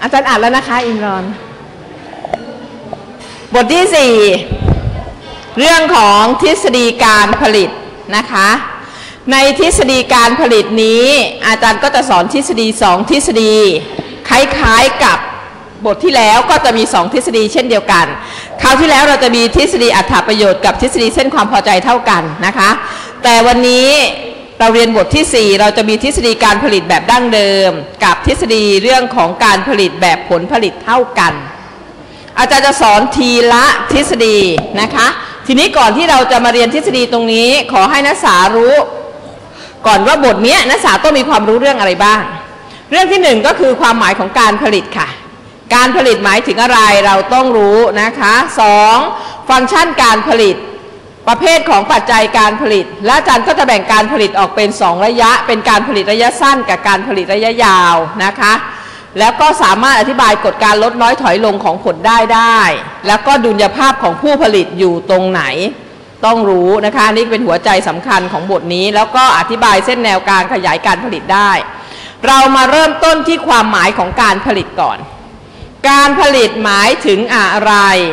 อาจารย์อ่านแล้วนะคะอิมรอนบทที่4เรื่องของทฤษฎีการผลิตนะคะในทฤษฎีการผลิตนี้อาจารย์ก็จะสอนทฤษฎี2ทฤษฎีคล้ายๆกับบทที่แล้วก็จะมี2ทฤษฎีเช่นเดียวกันคราวที่แล้วเราจะมีทฤษฎีอรรถประโยชน์กับทฤษฎีเส้นความพอใจเท่ากันนะคะแต่วันนี้เราเรียนบทที่4เราจะมีทฤษฎีการผลิตแบบดั้งเดิมกับทฤษฎีเรื่องของการผลิตแบบผลผลิตเท่ากันอาจารย์จะสอนทีละทฤษฎีนะคะทีนี้ก่อนที่เราจะมาเรียนทฤษฎีตรงนี้ขอให้นักศึกษารู้ก่อนว่าบทนี้นักศึกษาต้องมีความรู้เรื่องอะไรบ้างเรื่องที่1ก็คือความหมายของการผลิตค่ะการผลิตหมายถึงอะไรเราต้องรู้นะคะ2ฟังก์ชันการผลิตประเภทของปัจจัยการผลิตและอาจารย์ก็จะแบ่งการผลิตออกเป็น2ระยะเป็นการผลิตระยะสั้นกับการผลิตระยะยาวนะคะแล้วก็สามารถอธิบายกฎการลดน้อยถอยลงของผลได้แล้วก็ดุลยภาพของผู้ผลิตอยู่ตรงไหนต้องรู้นะคะนี่เป็นหัวใจสำคัญของบทนี้แล้วก็อธิบายเส้นแนวการขยายการผลิตได้เรามาเริ่มต้นที่ความหมายของการผลิตก่อนการผลิตหมายถึงอะไร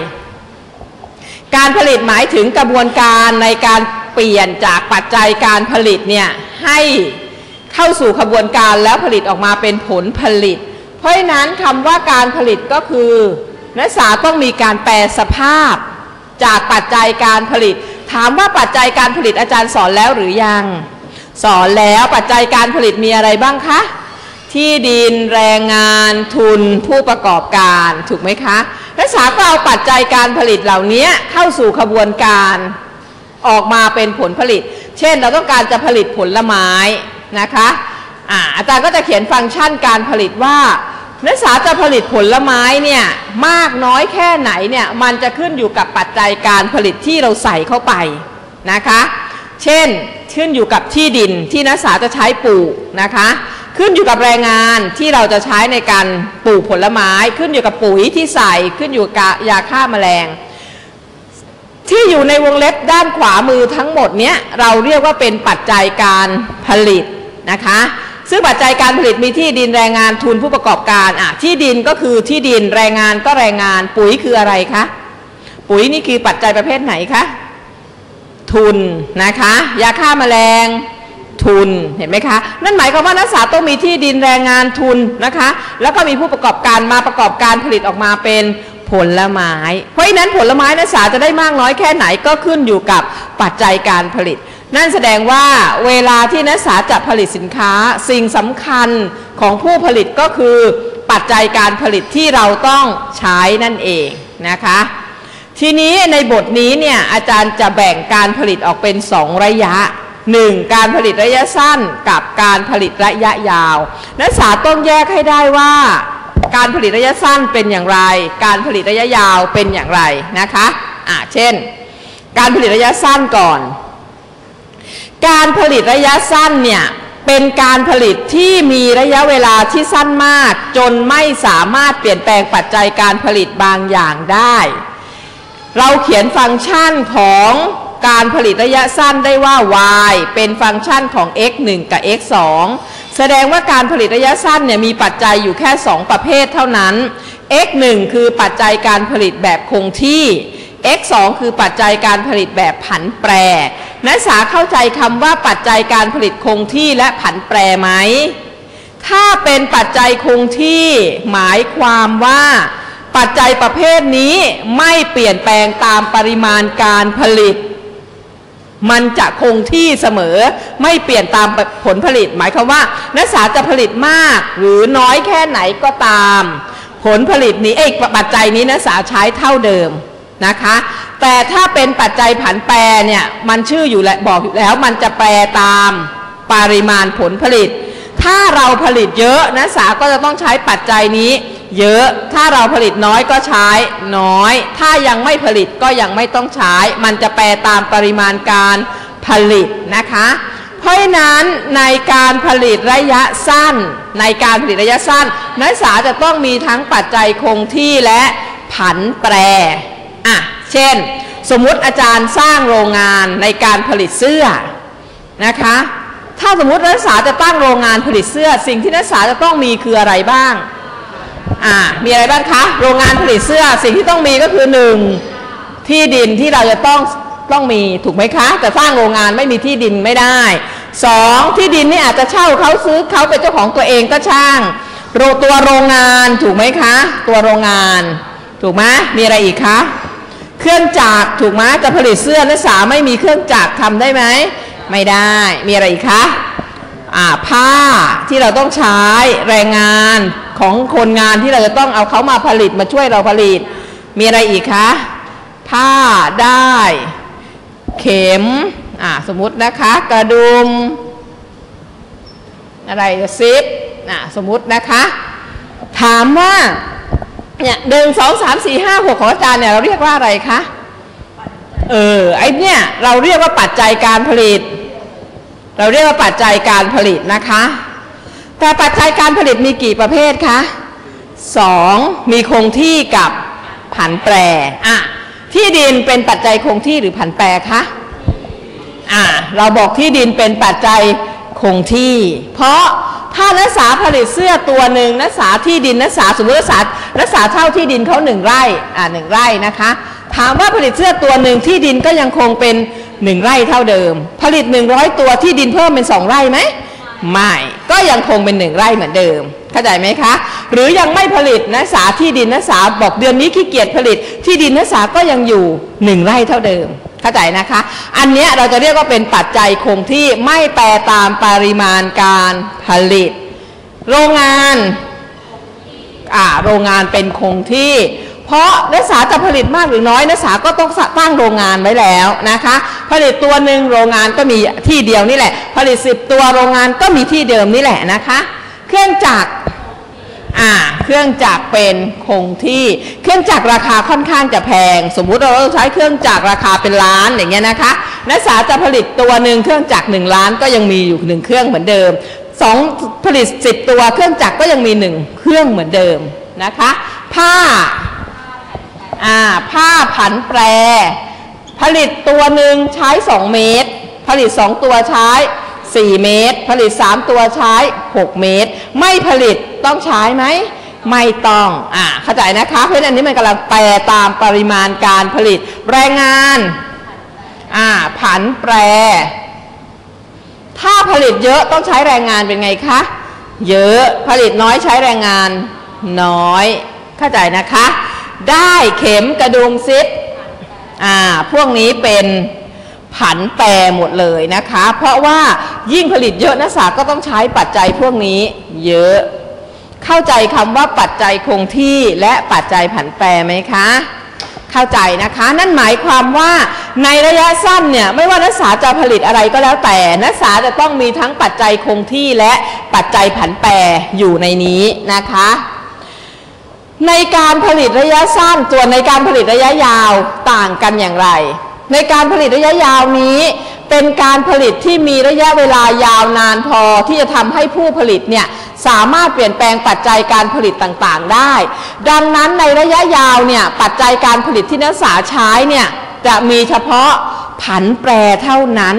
การผลิตหมายถึงกระบวนการในการเปลี่ยนจากปัจจัยการผลิตเนี่ยให้เข้าสู่กระบวนการแล้วผลิตออกมาเป็นผลผลิตเพราะฉะนั้นคำว่าการผลิตก็คือนักศึกษาต้องมีการแปลสภาพจากปัจจัยการผลิตถามว่าปัจจัยการผลิตอาจารย์สอนแล้วหรือยังสอนแล้วปัจจัยการผลิตมีอะไรบ้างคะที่ดินแรงงานทุนผู้ประกอบการถูกไหมคะนักศึกษาก็เอาปัจจัยการผลิตเหล่านี้เข้าสู่กระบวนการออกมาเป็นผลผลิตเช่นเราต้องการจะผลิตผลไม้นะคะอาจารย์ก็จะเขียนฟังก์ชันการผลิตว่านักศึกษาจะผลิตผลไม้เนี่ยมากน้อยแค่ไหนเนี่ยมันจะขึ้นอยู่กับปัจจัยการผลิตที่เราใส่เข้าไปนะคะเช่นขึ้นอยู่กับที่ดินที่นักศึกษาจะใช้ปลูกนะคะขึ้นอยู่กับแรงงานที่เราจะใช้ในการปลูกผลไม้ขึ้นอยู่กับปุ๋ยที่ใส่ขึ้นอยู่กับยาฆ่าแมลงที่อยู่ในวงเล็บด้านขวามือทั้งหมดเนี้ยเราเรียกว่าเป็นปัจจัยการผลิตนะคะซึ่งปัจจัยการผลิตมีที่ดินแรงงานทุนผู้ประกอบการที่ดินก็คือที่ดินแรงงานก็แรงงานปุ๋ยคืออะไรคะปุ๋ยนี่คือปัจจัยประเภทไหนคะทุนนะคะยาฆ่าแมลงทุนเห็นไหมคะนั่นหมายความว่านักศึกษาต้องมีที่ดินแรงงานทุนนะคะแล้วก็มีผู้ประกอบการมาประกอบการผลิตออกมาเป็นผลไม้เพราะฉะนั้นผลไม้นักศึกษาจะได้มากน้อยแค่ไหนก็ขึ้นอยู่กับปัจจัยการผลิตนั่นแสดงว่าเวลาที่นักศึกษาจะผลิตสินค้าสิ่งสำคัญของผู้ผลิตก็คือปัจจัยการผลิตที่เราต้องใช้นั่นเองนะคะทีนี้ในบทนี้เนี่ยอาจารย์จะแบ่งการผลิตออกเป็น2ระยะ1การผลิตระยะสั้นกับการผลิตระยะยาวนักศึกษาต้องแยกให้ได้ว่าการผลิตระยะสั้นเป็นอย่างไรการผลิตระยะยาวเป็นอย่างไรนะคะเช่นการผลิตระยะสั้นก่อนการผลิตระยะสั้นเนี่ยเป็นการผลิตที่มีระยะเวลาที่สั้นมากจนไม่สามารถเปลี่ยนแปลงปัจจัยการผลิตบางอย่างได้เราเขียนฟังก์ชันของการผลิตระยะสั้นได้ว่า y เป็นฟังก์ชันของ x 1 กับ x 2แสดงว่าการผลิตระยะสั้นเนี่ยมีปัจจัยอยู่แค่2ประเภทเท่านั้น x 1คือปัจจัยการผลิตแบบคงที่ x 2คือปัจจัยการผลิตแบบผันแปรนักศึกษาเข้าใจคำว่าปัจจัยการผลิตคงที่และผันแปรไหมถ้าเป็นปัจจัยคงที่หมายความว่าปัจจัยประเภทนี้ไม่เปลี่ยนแปลงตามปริมาณการผลิตมันจะคงที่เสมอไม่เปลี่ยนตามผลผลิตหมายความว่านักศึกษาจะผลิตมากหรือน้อยแค่ไหนก็ตามผลผลิตนี้ปัจจัยนี้นักศึกษาใช้เท่าเดิมนะคะแต่ถ้าเป็นปัจจัยผันแปรเนี่ยมันชื่ออยู่และบอกอยู่แล้วมันจะแปรตามปริมาณผลผลิตถ้าเราผลิตเยอะนักศึกษาก็จะต้องใช้ปัจจัยนี้เยอะถ้าเราผลิตน้อยก็ใช้น้อยถ้ายังไม่ผลิตก็ยังไม่ต้องใช้มันจะแปรตามปริมาณการผลิตนะคะเพราะฉะนั้นในการผลิตระยะสั้นนักศึกษาจะต้องมีทั้งปัจจัยคงที่และผันแปรเช่นสมมุติอาจารย์สร้างโรงงานในการผลิตเสื้อนะคะถ้าสมมุตินักศึกษาจะตั้งโรงงานผลิตเสื้อสิ่งที่นักศึกษาจะต้องมีคืออะไรบ้างมีอะไรบ้างคะโรงงานผลิตเสื้อสิ่งที่ต้องมีก็คือ1ที่ดินที่เราจะต้องมีถูกไหมคะแต่สร้างโรงงานไม่มีที่ดินไม่ได้2ที่ดินนี่อาจจะเช่าเขาซื้อเขาเป็นเจ้าของตัวเองก็ช่างตัวโรงงานถูกไหมคะตัวโรงงานถูกไหมมีอะไรอีกคะเครื่องจักรถูกไหมจะผลิตเสื้อนักศึกษาไม่มีเครื่องจักรทำได้ไหมไม่ได้มีอะไรอีกคะผ้าที่เราต้องใช้แรงงานของคนงานที่เราจะต้องเอาเขามาผลิตมาช่วยเราผลิตมีอะไรอีกคะผ้าได้เข็มสมมุตินะคะกระดุมอะไรซิปสมมุตินะคะถามว่าเนี่ย1 2 3 4 5 6ของอาจารย์เนี่ยเราเรียกว่าอะไรคะไอเนี่ยเราเรียกว่าปัจจัยการผลิตเราเรียกว่าปัจจัยการผลิตนะคะแต่ปัจจัยการผลิตมีกี่ประเภทคะ2มีคงที่กับผันแปรที่ดินเป็นปัจจัยคงที่หรือผันแปรคะเราบอกที่ดินเป็นปัจจัยคงที่เพราะถ้านักศึกษาผลิตเสื้อตัวหนึ่งนักศึกษาที่ดินนักศึกษาสมมตินักศึกษาเช่าที่ดินเขา1 ไร่1 ไร่นะคะถามว่าผลิตเสื้อตัวหนึ่งที่ดินก็ยังคงเป็น1 ไร่เท่าเดิมผลิต100ตัวที่ดินเพิ่มเป็น2 ไร่ไหมไม่ก็ยังคงเป็น1 ไร่เหมือนเดิมเข้าใจไหมคะหรือยังไม่ผลิตนักศึกษาที่ดินนักศึกษาบอกเดือนนี้ขี้เกียจผลิตที่ดินนักศึกษาก็ยังอยู่1 ไร่เท่าเดิมเข้าใจนะคะอันเนี้ยเราจะเรียกว่าเป็นปัจจัยคงที่ไม่แปรตามปริมาณการผลิตโรงงานโรงงานเป็นคงที่เพราะนักศึกษาจะผลิตมากหรือน้อยนักศึกษาก็ต้องตั้งโรงงานไว้แล้วนะคะผลิตตัวหนึ่งโรงงานก็มีที่เดียวนี่แหละผลิต10 ตัวโรงงานก็มีที่เดิมนี่แหละนะคะเครื่องจักรเครื่องจักรเป็นคงที่เครื่องจักรราคาค่อนข้างจะแพงสมมุติเราใช้เครื่องจักรราคาเป็นล้านอย่างเงี้ยนะคะนักศึกษาจะผลิตตัวหนึ่งเครื่องจักร1 ล้านก็ยังมีอยู่1 เครื่องเหมือนเดิมผลิต10 ตัวเครื่องจักรก็ยังมี1 เครื่องเหมือนเดิมนะคะผ้าผันแปรผลิตตัวหนึ่งใช้2 เมตรผลิต2 ตัวใช้4 เมตรผลิต3 ตัวใช้6 เมตรไม่ผลิตต้องใช้ไหมไม่ต้องเข้าใจนะคะเพราะฉะนั้นอันนี้มันกำลังแปรตามปริมาณการผลิตแรงงานผันแปรถ้าผลิตเยอะต้องใช้แรงงานเป็นไงคะเยอะผลิตน้อยใช้แรงงานน้อยเข้าใจนะคะได้เข็มกระดุมซิปพวกนี้เป็นผันแปรหมดเลยนะคะเพราะว่ายิ่งผลิตเยอะนักศึกษาก็ต้องใช้ปัจจัยพวกนี้เยอะเข้าใจคำว่าปัจจัยคงที่และปัจจัยผันแปรไหมคะเข้าใจนะคะนั่นหมายความว่าในระยะสั้นเนี่ยไม่ว่านักศึกษาจะผลิตอะไรก็แล้วแต่นักศึกษาจะต้องมีทั้งปัจจัยคงที่และปัจจัยผันแปรอยู่ในนี้นะคะในการผลิตระยะสั้นส่วนในการผลิตระยะยาวต่างกันอย่างไรในการผลิตระยะยาวนี้เป็นการผลิตที่มีระยะเวลายาวนานพอที่จะทำให้ผู้ผลิตเนี่ยสามารถเปลี่ยนแปลงปัจจัยการผลิตต่างๆได้ดังนั้นในระยะยาวเนี่ยปัจจัยการผลิตที่นักศึกษาใช้เนี่ยจะมีเฉพาะผันแปรเท่านั้น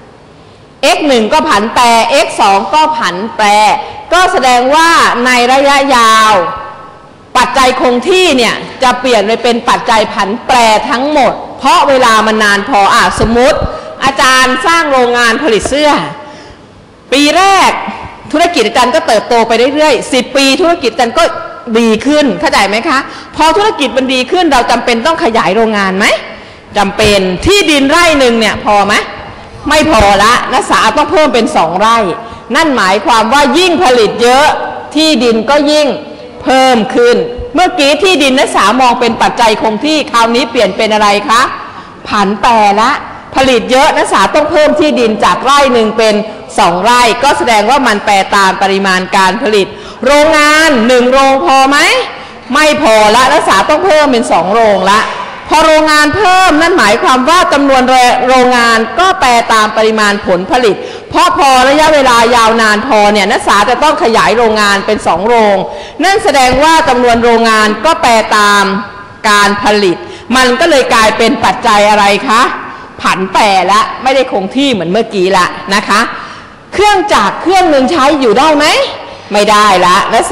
x1 ก็ผันแปร x2 ก็ผันแปรก็แสดงว่าในระยะยาวปัจจัยคงที่เนี่ยจะเปลี่ยนไปเป็นปัจจัยผันแปรทั้งหมดเพราะเวลามันนานพอสมมุติอาจารย์สร้างโรงงานผลิตเสื้อปีแรกธุรกิจอาจารย์ก็เติบโตไปเรื่อยๆ10 ปีธุรกิจอาจารย์ก็ดีขึ้นเข้าใจไหมคะพอธุรกิจมันดีขึ้นเราจำเป็นต้องขยายโรงงานไหมจำเป็นที่ดินไร่หนึ่งเนี่ยพอไหมไม่พอละนักศึกษาต้องเพิ่มเป็น2 ไร่นั่นหมายความว่ายิ่งผลิตเยอะที่ดินก็ยิ่งเพิ่มขึ้นเมื่อกี้ที่ดินนักศึกษามองเป็นปัจจัยคงที่คราวนี้เปลี่ยนเป็นอะไรคะผันแปรละผลิตเยอะนักศึกษาต้องเพิ่มที่ดินจากไร่หนึ่งเป็น2 ไร่ก็แสดงว่ามันแปรตามปริมาณการผลิตโรงงาน1 โรงพอไหมไม่พอละนักศึกษาต้องเพิ่มเป็น2 โรงละพอโรงงานเพิ่มนั่นหมายความว่าจำนวนโรงงานก็แปรตามปริมาณผลผลิตเพราะพอระยะเวลายาวนานพอเนี่ยนักศึกษาจะต้องขยายโรงงานเป็น2 โรงนั่นแสดงว่าจำนวนโรงงานก็แปรตามการผลิตมันก็เลยกลายเป็นปัจจัยอะไรคะผันแปรละไม่ได้คงที่เหมือนเมื่อกี้ละนะคะเครื่องจักรเครื่องหนึ่งใช้อยู่ได้ไหมไม่ได้ละนักศึกษา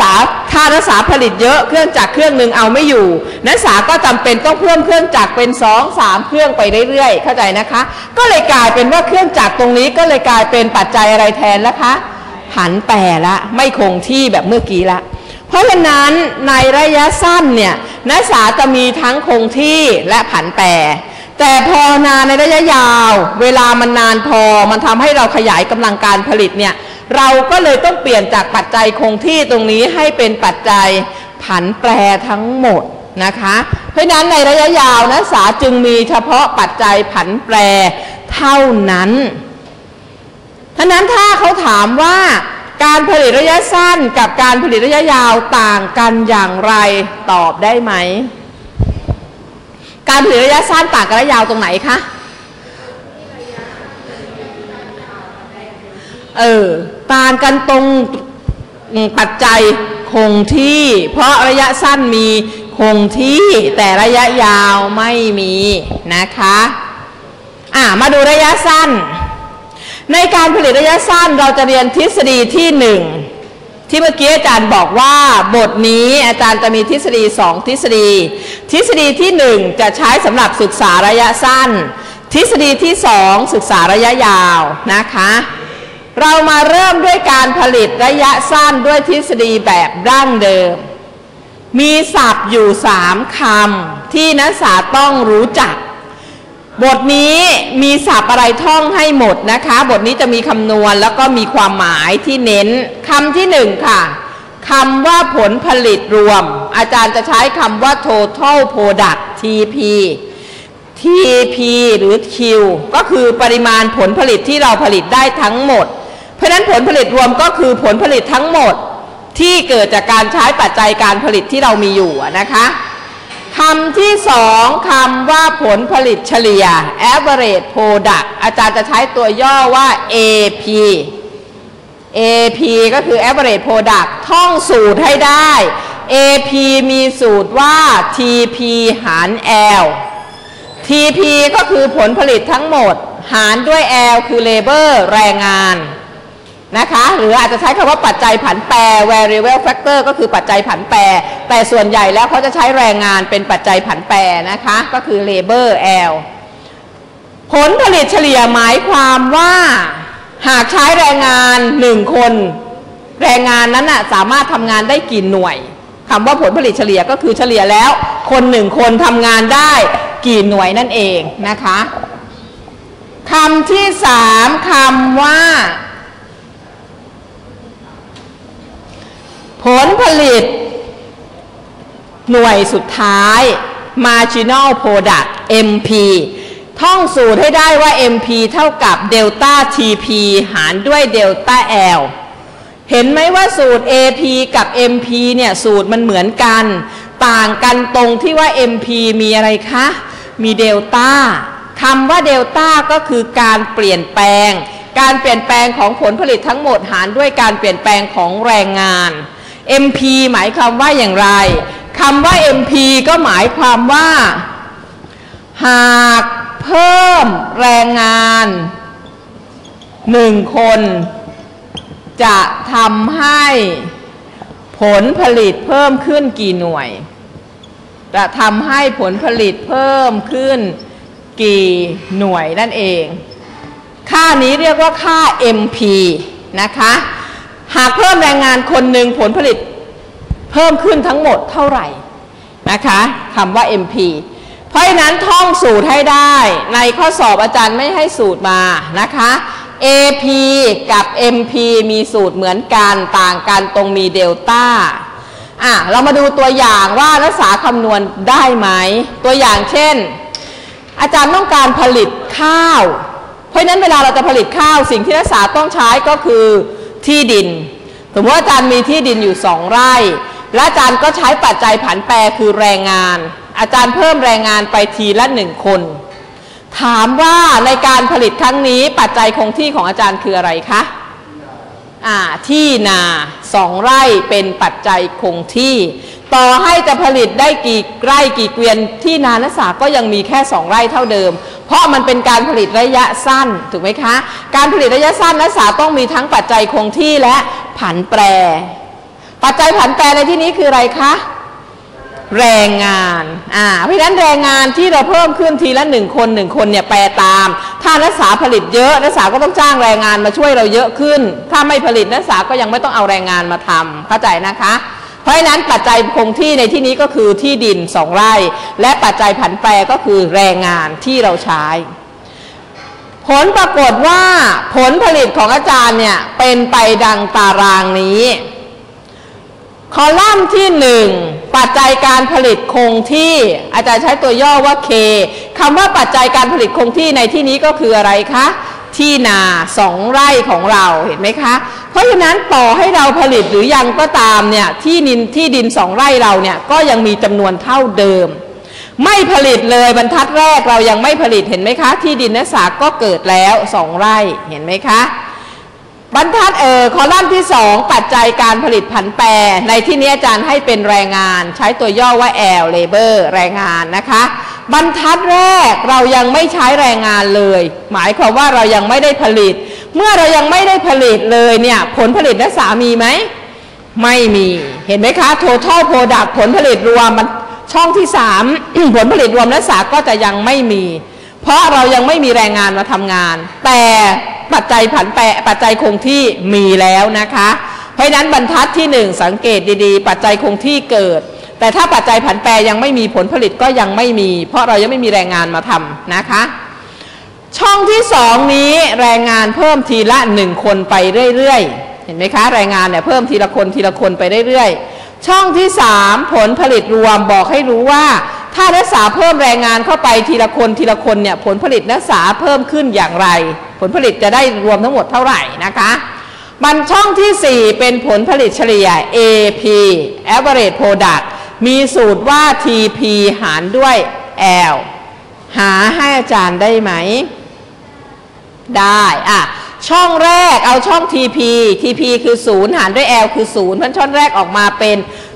ถ้านักศึกษาผลิตเยอะเครื่องจักรเครื่องหนึ่งเอาไม่อยู่นักศึกษาก็จำเป็นต้องเพิ่มเครื่องจักรเป็น2-3เครื่องไปเรื่อยๆเข้าใจนะคะก็เลยกลายเป็นว่าเครื่องจักรตรงนี้ก็เลยกลายเป็นปัจจัยอะไรแทนแล้วคะผันแปรละไม่คงที่แบบเมื่อกี้ละเพราะฉะนั้นในระยะสั้นเนี่ยนักศึกษาจะมีทั้งคงที่และผันแปรแต่พอนานในระยะยาวเวลามันนานพอมันทำให้เราขยายกำลังการผลิตเนี่ยเราก็เลยต้องเปลี่ยนจากปัจจัยคงที่ตรงนี้ให้เป็นปัจจัยผันแปรทั้งหมดนะคะเพราะฉะนั้นในระยะยาวนักศึกษาจึงมีเฉพาะปัจจัยผันแปรเท่านั้นฉะนั้นถ้าเขาถามว่าการผลิตระยะสั้นกับการผลิตระยะยาวต่างกันอย่างไรตอบได้ไหมการผลิตระยะสั้นต่างกับระยะยาวตรงไหนคะต่างกันตรงปัจจัยคงที่เพราะระยะสั้นมีคงที่แต่ระยะยาวไม่มีนะคะมาดูระยะสั้นในการผลิตระยะสั้นเราจะเรียนทฤษฎีที่1ที่เมื่อกี้อาจารย์บอกว่าบทนี้อาจารย์จะมีทฤษฎี2ทฤษฎีทฤษฎีที่1จะใช้สำหรับศึกษาระยะสั้นทฤษฎีที่2ศึกษาระยะยาวนะคะเรามาเริ่มด้วยการผลิตระยะสั้นด้วยทฤษฎีแบบดั้งเดิมมีศัพท์อยู่3คำที่นักศึกษาต้องรู้จักบทนี้มีศัพท์อะไรท่องให้หมดนะคะบทนี้จะมีคำนวณแล้วก็มีความหมายที่เน้นคำที่1ค่ะคำว่าผลผลิตรวมอาจารย์จะใช้คำว่า total product TP TP หรือ Q ก็คือปริมาณผลผลิตที่เราผลิตได้ทั้งหมดเพราะนั้นผลผลิตรวมก็คือผลผลิตทั้งหมดที่เกิดจากการใช้ปัจจัยการผลิตที่เรามีอยู่นะคะคำที่2คำว่าผลผลิตเฉลี่ย average product อาจารย์จะใช้ตัวย่อว่า AP AP ก็คือ average product ท่องสูตรให้ได้ AP มีสูตรว่า TP หาร L TP ก็คือผลผลิตทั้งหมดหารด้วย L คือ labor แรงงานนะคะหรืออาจจะใช้คำว่าปัจจัยผันแปร variable factor ก็คือปัจจัยผันแปรแต่ส่วนใหญ่แล้วเขาจะใช้แรงงานเป็นปัจจัยผันแปรนะคะก็คือ labor L ผลผลิตเฉลี่ยหมายความว่าหากใช้แรงงาน1คนแรงงานนั้นน่ะสามารถทำงานได้กี่หน่วยคำว่าผลผลิตเฉลี่ยก็คือเฉลี่ยแล้วคน1คนทำงานได้กี่หน่วยนั่นเองนะคะคำที่3คำว่าผลผลิตหน่วยสุดท้าย marginal product MP ท่องสูตรให้ได้ว่า MP เท่ากับ delta TP หารด้วย delta L เห็นไหมว่าสูตร AP กับ MP เนี่ยสูตรมันเหมือนกันต่างกันตรงที่ว่า MP มีอะไรคะมีเดลต้าคำว่าเดลต้าก็คือการเปลี่ยนแปลงของผลผลิตทั้งหมดหารด้วยการเปลี่ยนแปลงของแรงงานMP หมายความว่าอย่างไรคำว่า MP ก็หมายความว่าหากเพิ่มแรงงาน1คนจะทำให้ผลผลิตเพิ่มขึ้นกี่หน่วยจะทำให้ผลผลิตเพิ่มขึ้นกี่หน่วยนั่นเองค่านี้เรียกว่าค่า MP นะคะหากเพิ่มแรงงานคนหนึ่งผลผลิตเพิ่มขึ้นทั้งหมดเท่าไหร่นะคะคำว่า MP เพราะฉะนั้นท่องสูตรให้ได้ในข้อสอบอาจารย์ไม่ให้สูตรมานะคะ AP กับ MP มีสูตรเหมือนกันต่างกันตรงมีเดลต้าเรามาดูตัวอย่างว่านักศึกษาคำนวณได้ไหมตัวอย่างเช่นอาจารย์ต้องการผลิตข้าวเพราะฉะนั้นเวลาเราจะผลิตข้าวสิ่งที่นักศึกษาต้องใช้ก็คือที่ดินสมมติว่าอาจารย์มีที่ดินอยู่2ไร่และอาจารย์ก็ใช้ปัจจัยผันแปรคือแรงงานอาจารย์เพิ่มแรงงานไปทีละ1คนถามว่าในการผลิตครั้งนี้ปัจจัยคงที่ของอาจารย์คืออะไรคะที่นา2ไร่เป็นปัจจัยคงที่ต่อให้จะผลิตได้กี่ไร่กี่เกวียนที่นานักศึกษาก็ยังมีแค่2ไร่เท่าเดิมเพราะมันเป็นการผลิตระยะสั้นถูกไหมคะการผลิตระยะสั้นนักศึกษาต้องมีทั้งปัจจัยคงที่และผันแปรปัจจัยผันแปรในที่นี้คืออะไรคะแรงงานเพราะฉะนั้นแรงงานที่เราเพิ่มขึ้นทีละ1 คนเนี่ยแปรตามถ้านักศึกษาผลิตเยอะนักศึกษาก็ต้องจ้างแรงงานมาช่วยเราเยอะขึ้นถ้าไม่ผลิตนักศึกษาก็ยังไม่ต้องเอาแรงงานมาทำเข้าใจนะคะเพราะฉะนั้นปัจจัยคงที่ในที่นี้ก็คือที่ดิน2 ไร่และปัจจัยผันแปรก็คือแรงงานที่เราใช้ผลปรากฏว่าผลผลิตของอาจารย์เนี่ยเป็นไปดังตารางนี้คอลัมน์ที่1ปัจจัยการผลิตคงที่อาจารย์ใช้ตัวย่อว่า K คำว่าปัจจัยการผลิตคงที่ในที่นี้ก็คืออะไรคะที่นา2 ไร่ของเราเห็นไหมคะเพราะฉะนั้นต่อให้เราผลิตหรือยังก็ตามเนี่ยที่ดิน2 ไร่เราเนี่ยก็ยังมีจำนวนเท่าเดิมไม่ผลิตเลยบรรทัดแรกเรายังไม่ผลิตเห็นไหมคะที่ดินนักศึกษาก็เกิดแล้ว2 ไร่เห็นไหมคะบรรทัดคอลัมน์ที่2ปัจจัยการผลิตผันแปรในที่นี้อาจารย์ให้เป็นแรงงานใช้ตัวย่อว่า L labor แรงงานนะคะบรรทัดแรกเรายังไม่ใช้แรงงานเลยหมายความว่าเรายังไม่ได้ผลิตเมื่อเรายังไม่ได้ผลิตเลยเนี่ยผลผลิตนักศึกษามีไหมไม่มีเห็นไหมคะ total product ผลผลิตรวมมันช่องที่3 ผลผลิตรวมนักศึกษาก็จะยังไม่มีเพราะเรายังไม่มีแรงงานมาทำงานแต่ปัจจัยผันแปรปัจจัยคงที่มีแล้วนะคะเพราะฉะนั้นบรรทัดที่1สังเกตดีๆปัจจัยคงที่เกิดแต่ถ้าปัจจัยผันแปรยังไม่มีผลผลิตก็ยังไม่มีเพราะเรายังไม่มีแรงงานมาทำนะคะช่องที่2นี้แรงงานเพิ่มทีละ1 คนไปเรื่อยๆเห็นไหมคะแรงงานเนี่ยเพิ่มทีละคนไปเรื่อยๆช่องที่3ผลผลิตรวมบอกให้รู้ว่าถ้านักศึกษาเพิ่มแรงงานเข้าไปทีละคนเนี่ยผลผลิตนักศึกษาเพิ่มขึ้นอย่างไรผลผลิตจะได้รวมทั้งหมดเท่าไหร่นะคะบันช่องที่4เป็นผลผลิตเฉลี่ย AP average product มีสูตรว่า TP หารด้วย L หาให้อาจารย์ได้ไหมได้ช่องแรกเอาช่อง TP คือ0หารด้วย L คือ0เพราะช่องแรกออกมาเป็น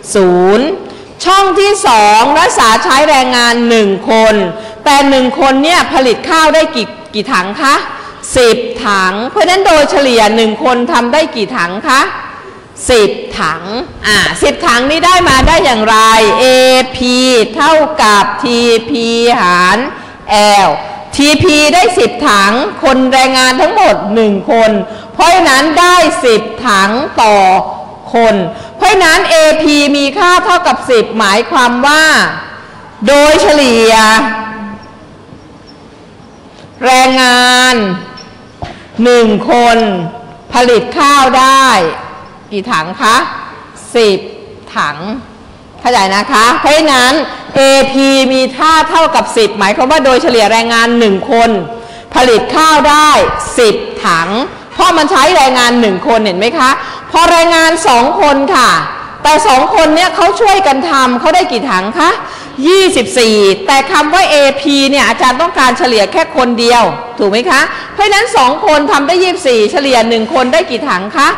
0ช่องที่2นักศึกษาใช้แรงงาน1 คนแต่1 คนเนี่ยผลิตข้าวได้กี่ถังคะ10 ถังเพราะฉะนั้นโดยเฉลี่ย1 คนทำได้กี่ถังคะ10 ถัง10 ถังนี้ได้มาได้อย่างไร AP เท่ากับ TP หาร L TP ได้10 ถังคนแรงงานทั้งหมด1 คนเพราะฉะนั้นได้10 ถังต่อคนเพราะฉะนั้น AP มีค่าเท่ากับ10หมายความว่าโดยเฉลี่ยแรงงาน1 คนผลิตข้าวได้กี่ถังคะ10 ถังเข้าใจนะคะเพราะฉะนั้น AP มีค่าเท่ากับ10หมายความว่าโดยเฉลี่ยแรงงาน1 คนผลิตข้าวได้10 ถังเพราะมันใช้แรงงาน1 คนเห็นไหมคะพอแรงงาน2 คนค่ะแต่2 คนเนี่ยเขาช่วยกันทำเขาได้กี่ถังคะ24แต่คำว่า AP เนี่ยอาจารย์ต้องการเฉลี่ยแค่คนเดียวถูกไหมคะเพราะฉะนั้น2 คนทำได้24เฉลี่ย1 คนได้กี่ถังคะ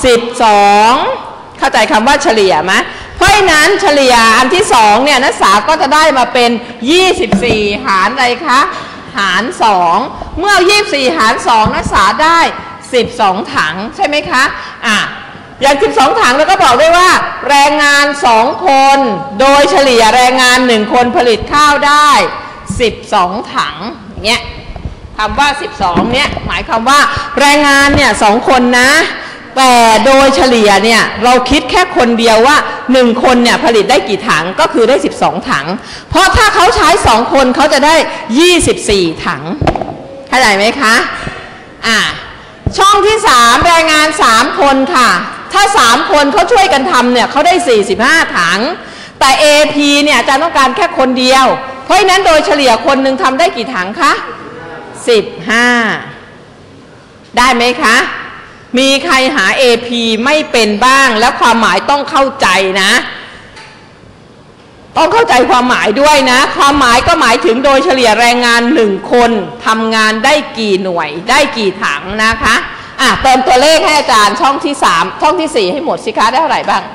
12เข้าใจคำว่าเฉลี่ยไหมเพราะฉะนั้นเฉลี่ยอันที่2เนี่ยนักศึกษาก็จะได้มาเป็น24หารอะไรคะหาร2เมื่อ24หาร2นักศึกษาได้12 ถังใช่ไหมคะอย่าง12 ถังแล้วก็บอกได้ว่าแรงงาน2 คนโดยเฉลี่ยแรงงาน1 คนผลิตข้าวได้12 ถังอย่างเงี้ยคำว่า12เนี่ยหมายความว่าแรงงานเนี่ย2 คนนะแต่โดยเฉลี่ยเนี่ยเราคิดแค่คนเดียวว่า1 คนเนี่ยผลิตได้กี่ถังก็คือได้12 ถังเพราะถ้าเขาใช้2 คนเขาจะได้24 ถังเข้าใจไหมคะช่องที่3แรงงาน3 คนค่ะถ้า3 คนเขาช่วยกันทำเนี่ยเขาได้45 ถังแต่ AP เนี่ยอาจารย์ต้องการแค่คนเดียวเพราะฉะนั้นโดยเฉลี่ยคนหนึ่งทำได้กี่ถังคะ15ได้ไหมคะมีใครหา AP ไม่เป็นบ้างแล้วความหมายต้องเข้าใจนะต้องเข้าใจความหมายด้วยนะความหมายก็หมายถึงโดยเฉลี่ยแรงงาน1 คนทำงานได้กี่หน่วยได้กี่ถังนะคะเติมตัวเลขให้อาจารย์ช่องที่3ช่องที่4ให้หมดสิคะได้เท่าไหร่บ้าง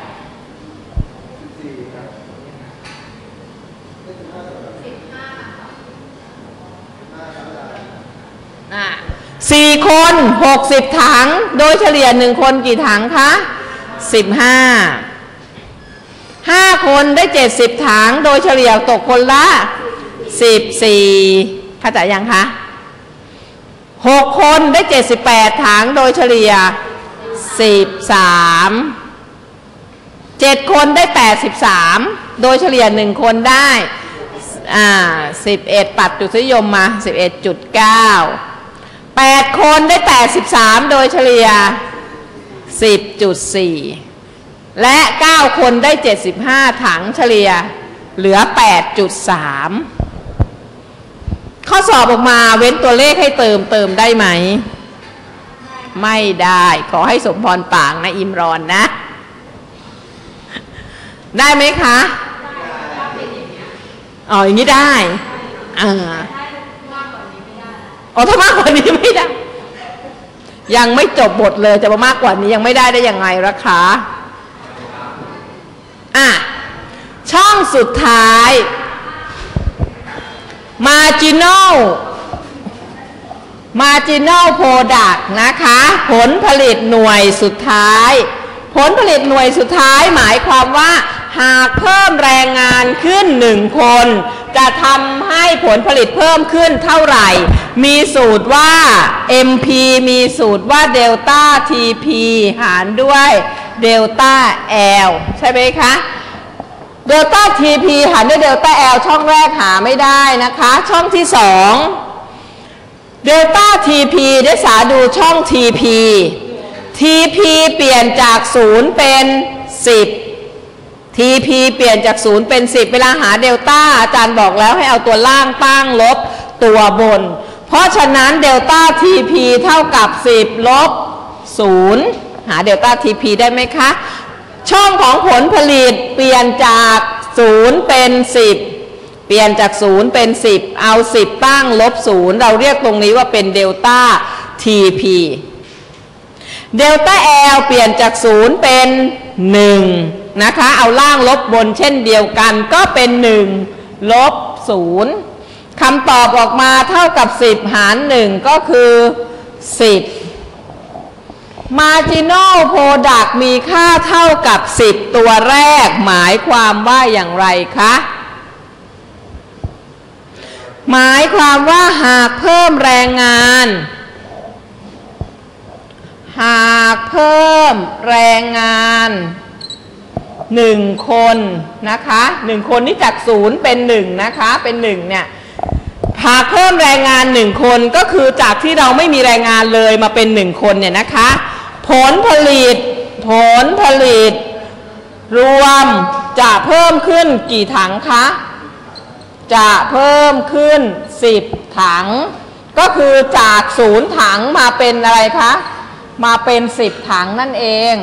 4 คน60 ถังโดยเฉลี่ย1 คนกี่ถังคะ15 5 คนได้70ถังโดยเฉลี่ยตกคนละ14เข้าใจยังคะ6 คนได้78ถังโดยเฉลี่ย13 7 คนได้83โดยเฉลี่ย1 คนได้11ปัดจุดนิยมมา 11.9 8 คนได้83โดยเฉลี่ย 10.4 และ9 คนได้75ถังเฉลี่ยเหลือ 8.3 ข้อสอบออกมาเว้นตัวเลขให้เติมได้ไหมไม่ได้ขอให้สมพรปากนะอิมรอนนะได้ไหมคะอ๋ออย่างนี้ได้ถ้ามากกว่านี้ไม่ได้ยังไม่จบบทเลยจะมากกว่านี้ยังไม่ได้ยังไงล่ะคะช่องสุดท้าย marginal product นะคะผลผลิตหน่วยสุดท้ายผลผลิตหน่วยสุดท้ายหมายความว่าหากเพิ่มแรงงานขึ้น1 คนจะทำให้ผลผลิตเพิ่มขึ้นเท่าไหร่มีสูตรว่า MP มีสูตรว่าเดลต้า TP หารด้วยเดลต้า L ใช่ไหมคะเดลต้า TP หารด้วยเดลต้า L ช่องแรกหาไม่ได้นะคะช่องที่2เดลต้า TP ได้สาดูช่อง TP เปลี่ยนจาก0เป็น10 TP เปลี่ยนจาก0เป็น10เวลาหาเดลต้าอาจารย์บอกแล้วให้เอาตัวล่างตั้งลบตัวบนเพราะฉะนั้นเดลต้า TP เท่ากับ10ลบ0หาเดลต้า TP ได้ไหมคะช่องของผลผลิตเปลี่ยนจาก0เป็น10เปลี่ยนจาก0เป็น10เอา10ตั้งลบ0เราเรียกตรงนี้ว่าเป็นเดลต้า TP เดลต้า L เปลี่ยนจาก0เป็น1นะคะเอาล่างลบบนเช่นเดียวกันก็เป็น1ลบ0คำตอบออกมาเท่ากับ10หาร1ก็คือ10 marginal product มีค่าเท่ากับ10ตัวแรกหมายความว่าอย่างไรคะหมายความว่าหากเพิ่มแรงงาน1 คนนะคะ1คนนี่จาก0เป็น1นะคะเป็น1เนี่ยหากเพิ่มแรงงาน1คนก็คือจากที่เราไม่มีแรงงานเลยมาเป็น1คนเนี่ยนะคะผลผลิตรวมจะเพิ่มขึ้นกี่ถังคะจะเพิ่มขึ้น10ถังก็คือจาก0ถังมาเป็นอะไรคะมาเป็น10ถังนั่นเอง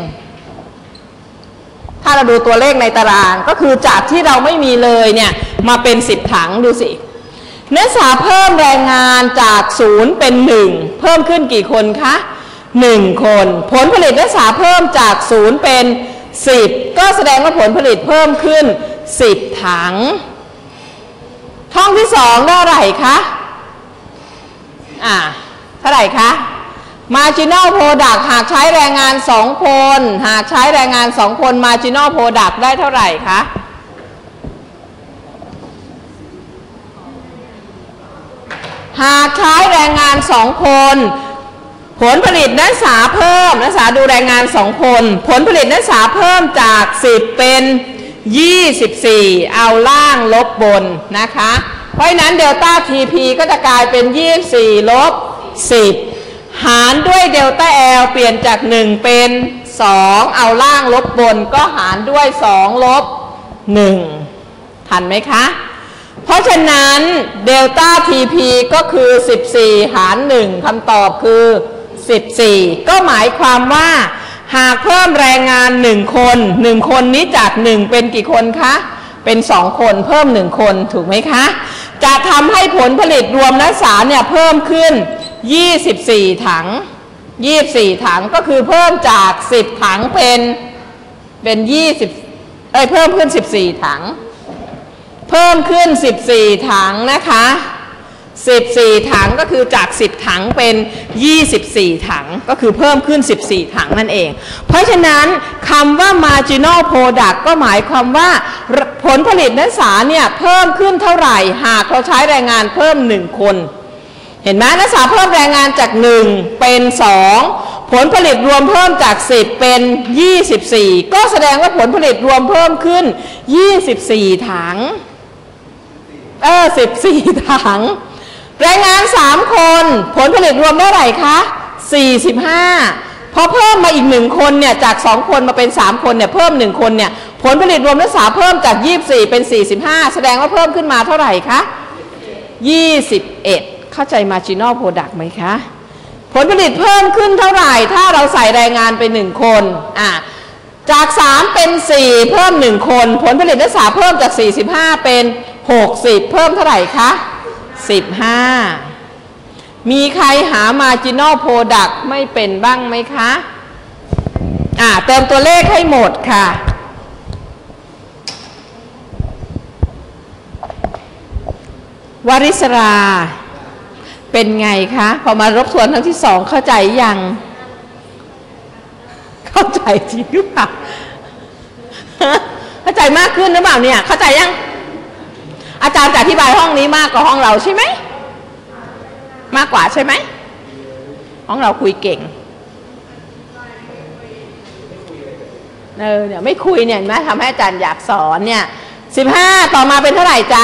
ถ้าเราดูตัวเลขในตารางก็คือจากที่เราไม่มีเลยเนี่ยมาเป็น10ถังดูสินักศึกษาเพิ่มแรงงานจาก0เป็น1เพิ่มขึ้นกี่คนคะ1คนผลผลิตนักศึกษาเพิ่มจาก0เป็น10ก็แสดงว่าผลผลิตเพิ่มขึ้น10ถังช่องที่2ได้อะไรคะเท่าไหร่คะ marginal product หากใช้แรงงาน2คนหากใช้แรงงาน2คน marginal product ได้เท่าไหร่คะหากใช้แรงงาน2คนผลผลิตนักศึกษาเพิ่มนักศึกษาดูแรงงาน2คนผลผลิตนักศึกษาเพิ่มจาก10เป็น24เอาล่างลบบนนะคะเพราะฉะนั้นเดลต้า TP ก็จะกลายเป็น24ลบ10หารด้วยเดลต้า L เปลี่ยนจาก1เป็น2เอาล่างลบบนก็หารด้วย2ลบ1ทันไหมคะเพราะฉะนั้นเดลต้า TP ก็คือ14หาร1คำตอบคือ14ก็หมายความว่าหากเพิ่มแรงงาน1คน1คนนี้จาก1เป็นกี่คนคะเป็น2คนเพิ่ม1คนถูกไหมคะจะทำให้ผลผลิตรวมนักศึกษาเนี่ยเพิ่มขึ้น24ถัง24ถังก็คือเพิ่มจาก10ถังเป็น20เพิ่มขึ้น14ถังเพิ่มขึ้น14ถังนะคะ 14 ถังก็คือจาก10ถังเป็น24ถังก็คือเพิ่มขึ้น14ถังนั่นเองเพราะฉะนั้นคำว่า marginal product ก็หมายความว่าผลผลิตนักศึกษาเนี่ยเพิ่มขึ้นเท่าไหร่หากเราใช้แรงงานเพิ่ม1คนเห็นไหมนักศึกษาเพิ่มแรงงานจาก1เป็น2ผลผลิตรวมเพิ่มจาก10เป็น24ก็แสดงว่าผลผลิตรวมเพิ่มขึ้น24ถัง14ถังแรงงาน3คนผลผลิตรวมเท่าไหร่คะ45พอเพิ่มมาอีก1คนเนี่ยจาก2คนมาเป็น3คนเนี่ยเพิ่ม1คนเนี่ยผลผลิตรวมนักศึกษาเพิ่มจาก24เป็น45แสดงว่าเพิ่มขึ้นมาเท่าไหร่คะ21เข้าใจ marginal product ไหมคะผลผลิตเพิ่มขึ้นเท่าไหร่ถ้าเราใส่แรงงานไป1คนจาก3เป็น4เพิ่ม1คนผลผลิตนักศึกษาเพิ่มจาก45เป็น60เพิ่มเท่าไหร่คะ15มีใครหา marginal product ไม่เป็นบ้างไหมคะเติมตัวเลขให้หมดค่ะวริศราเป็นไงคะพอมารบทวนครั้งที่2เข้าใจยังเข้าใจจริงหรือเปล่าเข้าใจมากขึ้นหรือเปล่าเนี่ยเข้าใจยังอาจารย์จะอธิบายห้องนี้มากกว่าห้องเราใช่ไหมมากกว่าใช่ไหมห้องเราคุยเก่งเนี่ยไม่คุยเนี่ยนะทำให้อาจารย์อยากสอนเนี่ย15ต่อมาเป็นเท่าไหร่จ๊ะ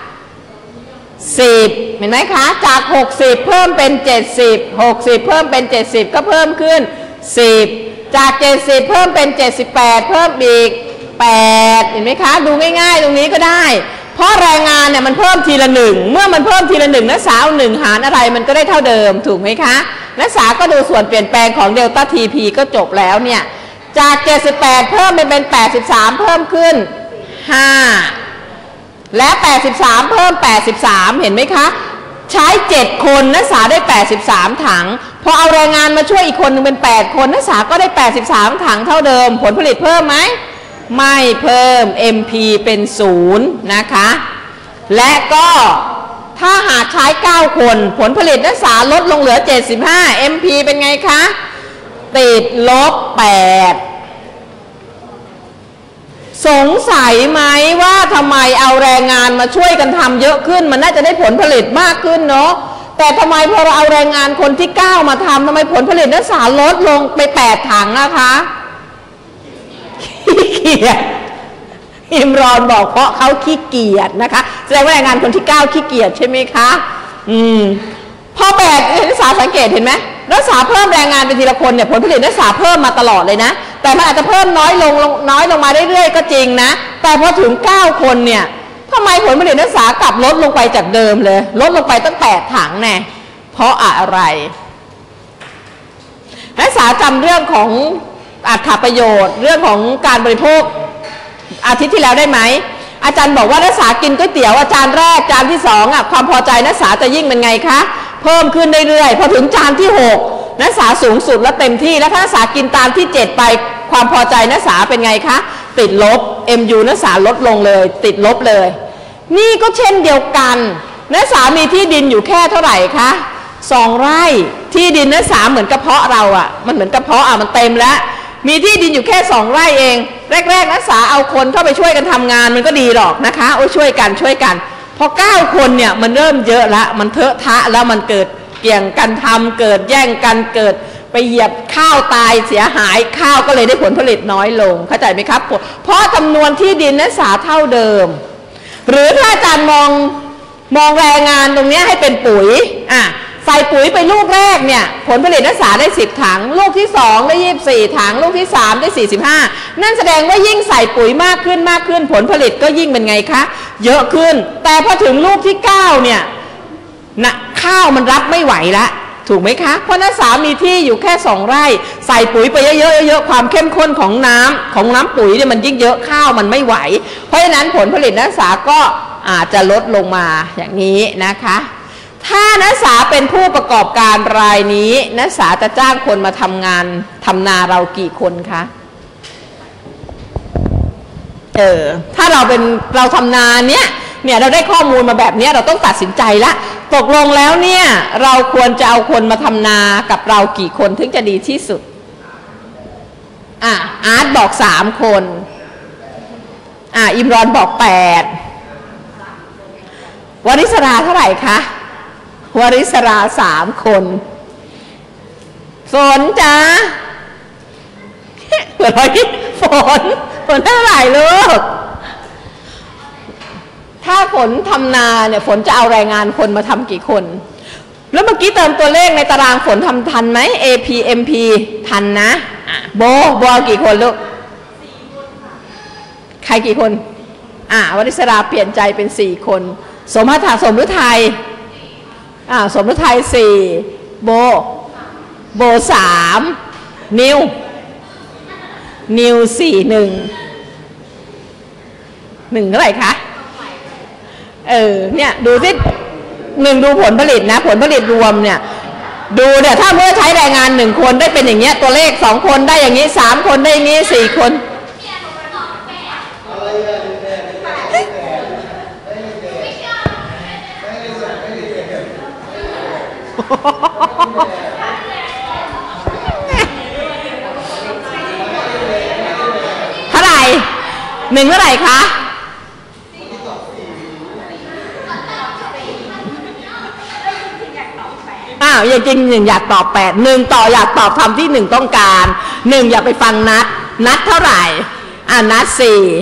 10เห็นไหมคะจาก60เพิ่มเป็น70 60เพิ่มเป็น70ก็เพิ่มขึ้น10จาก70เพิ่มเป็น78เพิ่มอีก8เห็นไหมคะดูง่ายๆตรงนี้ก็ได้เพราะแรงงานเนี่ยมันเพิ่มทีละ1เมื่อมันเพิ่มทีละ1นักศึกษาเอา1หารอะไรมันก็ได้เท่าเดิมถูกไหมคะนักศึกษาก็ดูส่วนเปลี่ยนแปลงของเดลต้าทีพีก็จบแล้วเนี่ยจาก78เพิ่มเป็น83เพิ่มขึ้น5และ83เพิ่ม83เห็นไหมคะใช้7คนนักศึกษาได้83ถังพอเอาแรงงานมาช่วยอีกคนนึงเป็น8คนนักศึกษาก็ได้83ถังเท่าเดิมผลผลิตเพิ่มไหมไม่เพิ่ม MP เป็น0นะคะและก็ถ้าหากใช้9คนผลผลิตนักศึกษาลดลงเหลือ75 MP เป็นไงคะติดลบ8สงสัยไหมว่าทำไมเอาแรงงานมาช่วยกันทำเยอะขึ้นมันน่าจะได้ผลผลิตมากขึ้นเนาะแต่ทำไมพอเราเอาแรงงานคนที่9มาทำทำไมผลผลิตนักศึกษาลดลงไป8ถังนะคะขี้เกียจอิมรอนบอกเพราะเขาขี้เกียจนะคะแสดงว่าแรงงานคนที่9ขี้เกียจใช่ไหมคะพอ8นักศึกษาสังเกตเห็นไหมนักศึกษาเพิ่มแรงงานเป็นทีละคนเนี่ยผลผลิตนักศึกษาเพิ่มมาตลอดเลยนะแต่มันอาจจะเพิ่มน้อยลงมาเรื่อยๆก็จริงนะแต่พอถึง9คนเนี่ยทำไมผลผลิตนักศึกษากลับลดลงไปจากเดิมเลยลดลงไปตั้ง8ถังแน่เพราะอะไรนักศึกษาจำเรื่องของอรรถประโยชน์เรื่องของการบริโภคอาทิตย์ที่แล้วได้ไหมอาจารย์บอกว่านักศึกษากินก๋วยเตี๋ยวจานแรกจานที่2ความพอใจนักศึกษาจะยิ่งเป็นไงคะเพิ่มขึ้นเรื่อยๆพอถึงจานที่6นักศึกษาสูงสุดและเต็มที่แล้วถ้านักศึกษากินจานที่7ไปความพอใจนักศึกษาเป็นไงคะติดลบ MU นักศึกษาลดลงเลยติดลบเลยนี่ก็เช่นเดียวกันนักศึกษามีที่ดินอยู่แค่เท่าไหร่คะ2ไร่ที่ดินนักศึกษาเหมือนกระเพาะเรามันเหมือนกระเพาะมันเต็มแล้วมีที่ดินอยู่แค่2ไร่เองแรกๆนักศึกษาเอาคนเข้าไปช่วยกันทำงานมันก็ดีหรอกนะคะโอ้ช่วยกันพอ9คนเนี่ยมันเริ่มเยอะละมันเถอะทะแล้วมันเกิดเกี่ยงกันทำเกิดแย่งกันเกิดไปเหยียบข้าวตายเสียหายข้าวก็เลยได้ผลผลิตน้อยลงเข้าใจไหมครับเพราะจำนวนที่ดินนักศึกษาเท่าเดิมหรือถ้าอาจารย์มองแรงงานตรงนี้ให้เป็นปุ๋ยใส่ปุ๋ยไปลูกแรกเนี่ยผลผลิตนักศึกษาได้10ถังลูกที่2ได้24ถังลูกที่3ได้45นั่นแสดงว่ายิ่งใส่ปุ๋ยมากขึ้นผลผลิตก็ยิ่งเป็นไงคะเยอะขึ้นแต่พอถึงลูกที่9เนี่ยข้าวมันรับไม่ไหวละถูกไหมคะเพราะนักศึกษามีที่อยู่แค่2ไร่ใส่ปุ๋ยไปเยอะๆความเข้มข้นของน้ำปุ๋ยเนี่ยมันยิ่งเยอะข้าวมันไม่ไหวเพราะฉะนั้นผลผลิตนักศึกษาก็อาจจะลดลงมาอย่างนี้นะคะถ้านักศึกษาเป็นผู้ประกอบการรายนี้นักศึกษาจะจ้างคนมาทำงานทำนาเรากี่คนคะถ้าเราทำนาเนี่ยเราได้ข้อมูลมาแบบนี้เราต้องตัดสินใจละตกลงแล้วเนี่ยเราควรจะเอาคนมาทำนากับเรากี่คนถึงจะดีที่สุดอาร์ตบอก3 คนอิมรอนบอก8วริศราเท่าไหร่คะวริศรา3 คนฝนจ้าฝนเท่าไหร่ลูกถ้าฝนทำนาเนี่ยฝนจะเอาแรงงานคนมาทำกี่คนแล้วเมื่อกี้เติมตัวเลขในตารางฝนทำทันไหม AP MP ทันนะโบเอากี่คนลูกใครกี่คนวริศราเปลี่ยนใจเป็น4 คนสมฤทัยสมฤทัย4โบ3นิว4 1เท่าไหร่คะเนี่ยดูสิ1ดูผลผลิตนะผลผลิตรวมเนี่ยดูเนี่ยถ้าเมื่อใช้แรงงาน1 คนได้เป็นอย่างเงี้ยตัวเลข2 คนได้อย่างนี้3 คนได้อย่างนี้4 คนเท่าไหร่1เท่าไหร่คะอย่างจริง1อยากตอบ8 1ต่ออยากตอบคำที่1ต้องการ1อย่าไปฟังนัดเท่าไหร่นัด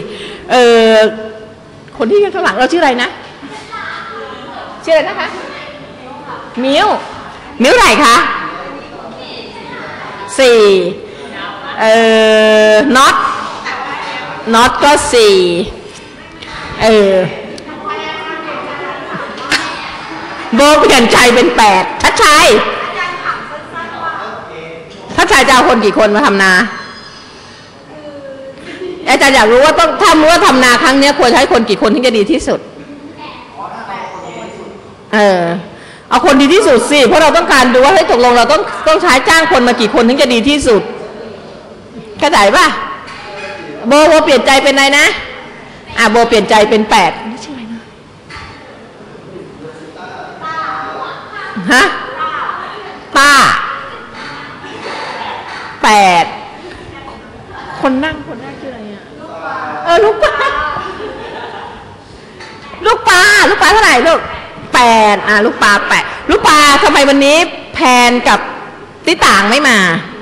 4คนที่ข้างหลังเราชื่ออะไรนะชื่ออะไรนะคะมิ้วไหนคะ4น็อตก็4โบเปลี่ยนใจเป็น8ชัดชัยจะเอาคนกี่คนมาทำนาอาจารย์อยากรู้ว่าต้องถ้ารู้ว่าทำนาครั้งนี้ควรใช้คนกี่คนถึงจะดีที่สุดเอาคนดีที่สุดสิเพราะเราต้องการดูว่าให้ตกลงเราต้องใช้จ้างคนมากี่คนถึงจะดีที่สุดเข้าใจป่ะโบเปลี่ยนใจเป็นอะไรนะโบเปลี่ยนใจเป็น8ชื่ออะไรนะป้า8คนนั่งชื่ออะไรลูกปลาเท่าไหร่ลูก8ลูกปลา8ลูกปลาทำไมวันนี้แพนกับติต่างไม่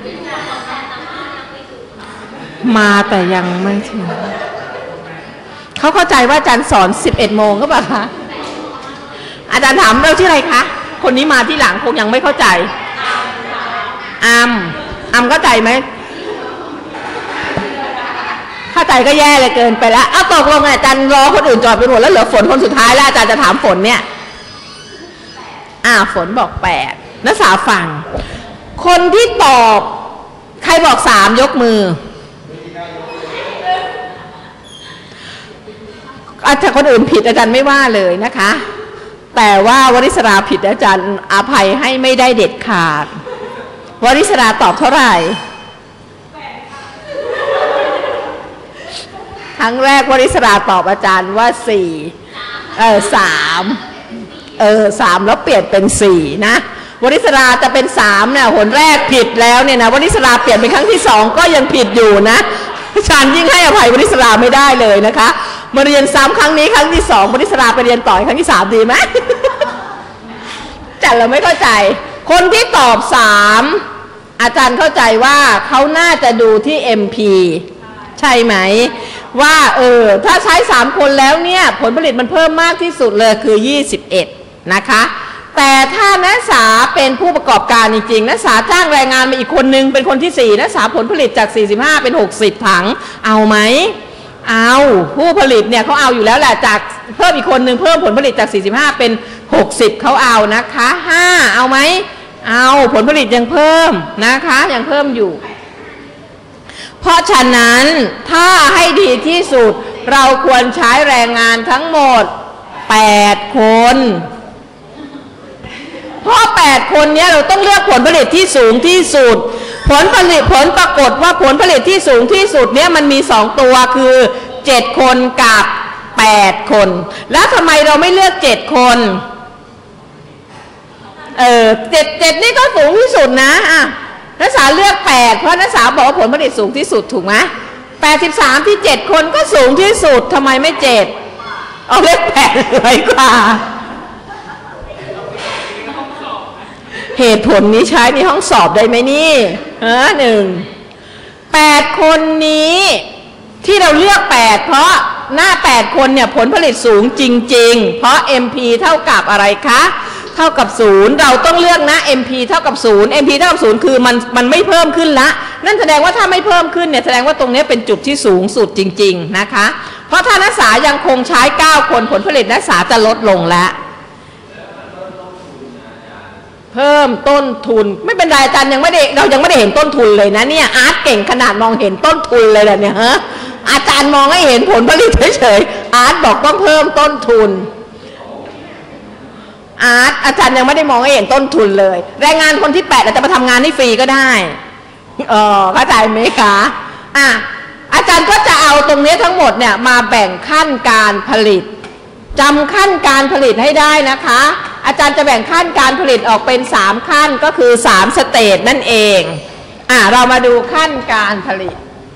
มาแต่ยังไม่ถึงเขาเข้าใจว่าอาจารย์สอน11 โมงก็เปล่าคะอาจารย์ถามเราชื่ออะไรคะคนนี้มาที่หลังคงยังไม่เข้าใจอัมเข้าใจไหมเข้าใจก็แย่เลยเกินไปแล้วตกลงอาจารย์รอคนอื่นจอดไปหมดแล้วเหลือฝนคนสุดท้ายแล้วอาจารย์จะถามฝนเนี่ยฝนบอก8นักศึกษาฟังคนที่ตอบใครบอก3ยกมืออาจารย์คนอื่นผิดอาจารย์ไม่ว่าเลยนะคะแต่ว่าวริศราผิดอาจารย์อภัยให้ไม่ได้เด็ดขาดวริศราตอบเท่าไหร่ครั้งแรกวริศราตอบอาจารย์ว่า3แล้วเปลี่ยนเป็น4นะวริศราจะเป็น3เนี่ยหนแรกผิดแล้วเนี่ยนะวริศราเปลี่ยนเป็นครั้งที่2ก็ยังผิดอยู่นะอาจารย์ยิ่งให้อภัยวริศราไม่ได้เลยนะคะมาเรียน3ครั้งนี้ครั้งที่2วริศราไปเรียนต่อครั้งที่3ดีไหมจัดเราไม่เข้าใจคนที่ตอบ3อาจารย์เข้าใจว่าเขาน่าจะดูที่ MP ใช่ไหมว่าถ้าใช้3คนแล้วเนี่ยผลผลิตมันเพิ่มมากที่สุดเลยคือ21นะคะแต่ถ้านักศึกษาเป็นผู้ประกอบการจริงๆนักศึกษาจ้างแรงงานมาอีกคนนึงเป็นคนที่4นักศึกษาผลผลิตจาก45เป็น60ถังเอาไหมเอาผู้ผลิตเนี่ยเขาเอาอยู่แล้วแหละจากเพิ่มอีกคนนึงเพิ่มผลผลิตจาก45เป็น60เขาเอานะคะ5เอาไหมเอาผลผลิตยังเพิ่มนะคะยังเพิ่มอยู่เพราะฉะนั้นถ้าให้ดีที่สุดเราควรใช้แรงงานทั้งหมด8 คนเพราะ8 คนนี้เราต้องเลือกผลผลิตที่สูงที่สุดผลปรากฏว่าผลผลิตที่สูงที่สุดเนี่ยมันมี2ตัวคือ7 คนกับ8 คนแล้วทำไมเราไม่เลือก7 คน 7นี่ก็สูงที่สุดนะนักศึกษาเลือก8เพราะนักศึกษาบอกว่าผลผลิตสูงที่สุดถูกไหม83ที่7คนก็สูงที่สุดทำไมไม่7เอาเลข8เลยกว่าเหตุผลนี้ใช้ในห้องสอบได้ไหมนี่8คนนี้ที่เราเลือก8เพราะหน้า8คนเนี่ยผลผลิตสูงจริงๆเพราะ MP เท่ากับอะไรคะเท่ากับ0เราต้องเลือกนะ MP เท่ากับ0 MP เท่ากับ0คือมันไม่เพิ่มขึ้นละนั่นแสดงว่าถ้าไม่เพิ่มขึ้นเนี่ยแสดงว่าตรงนี้เป็นจุดที่สูงสุดจริงๆนะคะเพราะถ้านักศึกษายังคงใช้9คนผลผลิตนักศึกษาจะลดลงแล้วเพิ่มต้นทุนไม่เป็นไรอาจารย์เรายังไม่ได้เห็นต้นทุนเลยนะเนี่ยอาร์ตเก่งขนาดมองเห็นต้นทุนเลยแหละเนี่ยอาจารย์มองให้เห็นผลผลิตเฉยๆอาร์ตบอกต้องเพิ่มต้นทุนอาจารย์ยังไม่ได้มองให้เห็นต้นทุนเลยแรงงานคนที่8อาจจะมาทำงานให้ฟรีก็ได้เข้าใจไหมคะอาจารย์ก็จะเอาตรงนี้ทั้งหมดเนี่ยมาแบ่งขั้นการผลิตจำขั้นการผลิตให้ได้นะคะอาจารย์จะแบ่งขั้นการผลิตออกเป็น3ขั้นก็คือ3สเตจนั่นเองเรามาดูขั้นการผลิต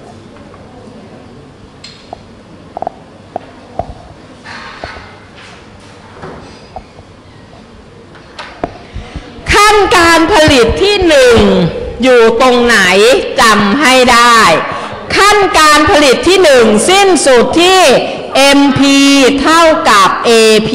ขั้นการผลิตที่1อยู่ตรงไหนจำให้ได้ขั้นการผลิตที่1สิ้นสุดที่ MP เท่ากับ AP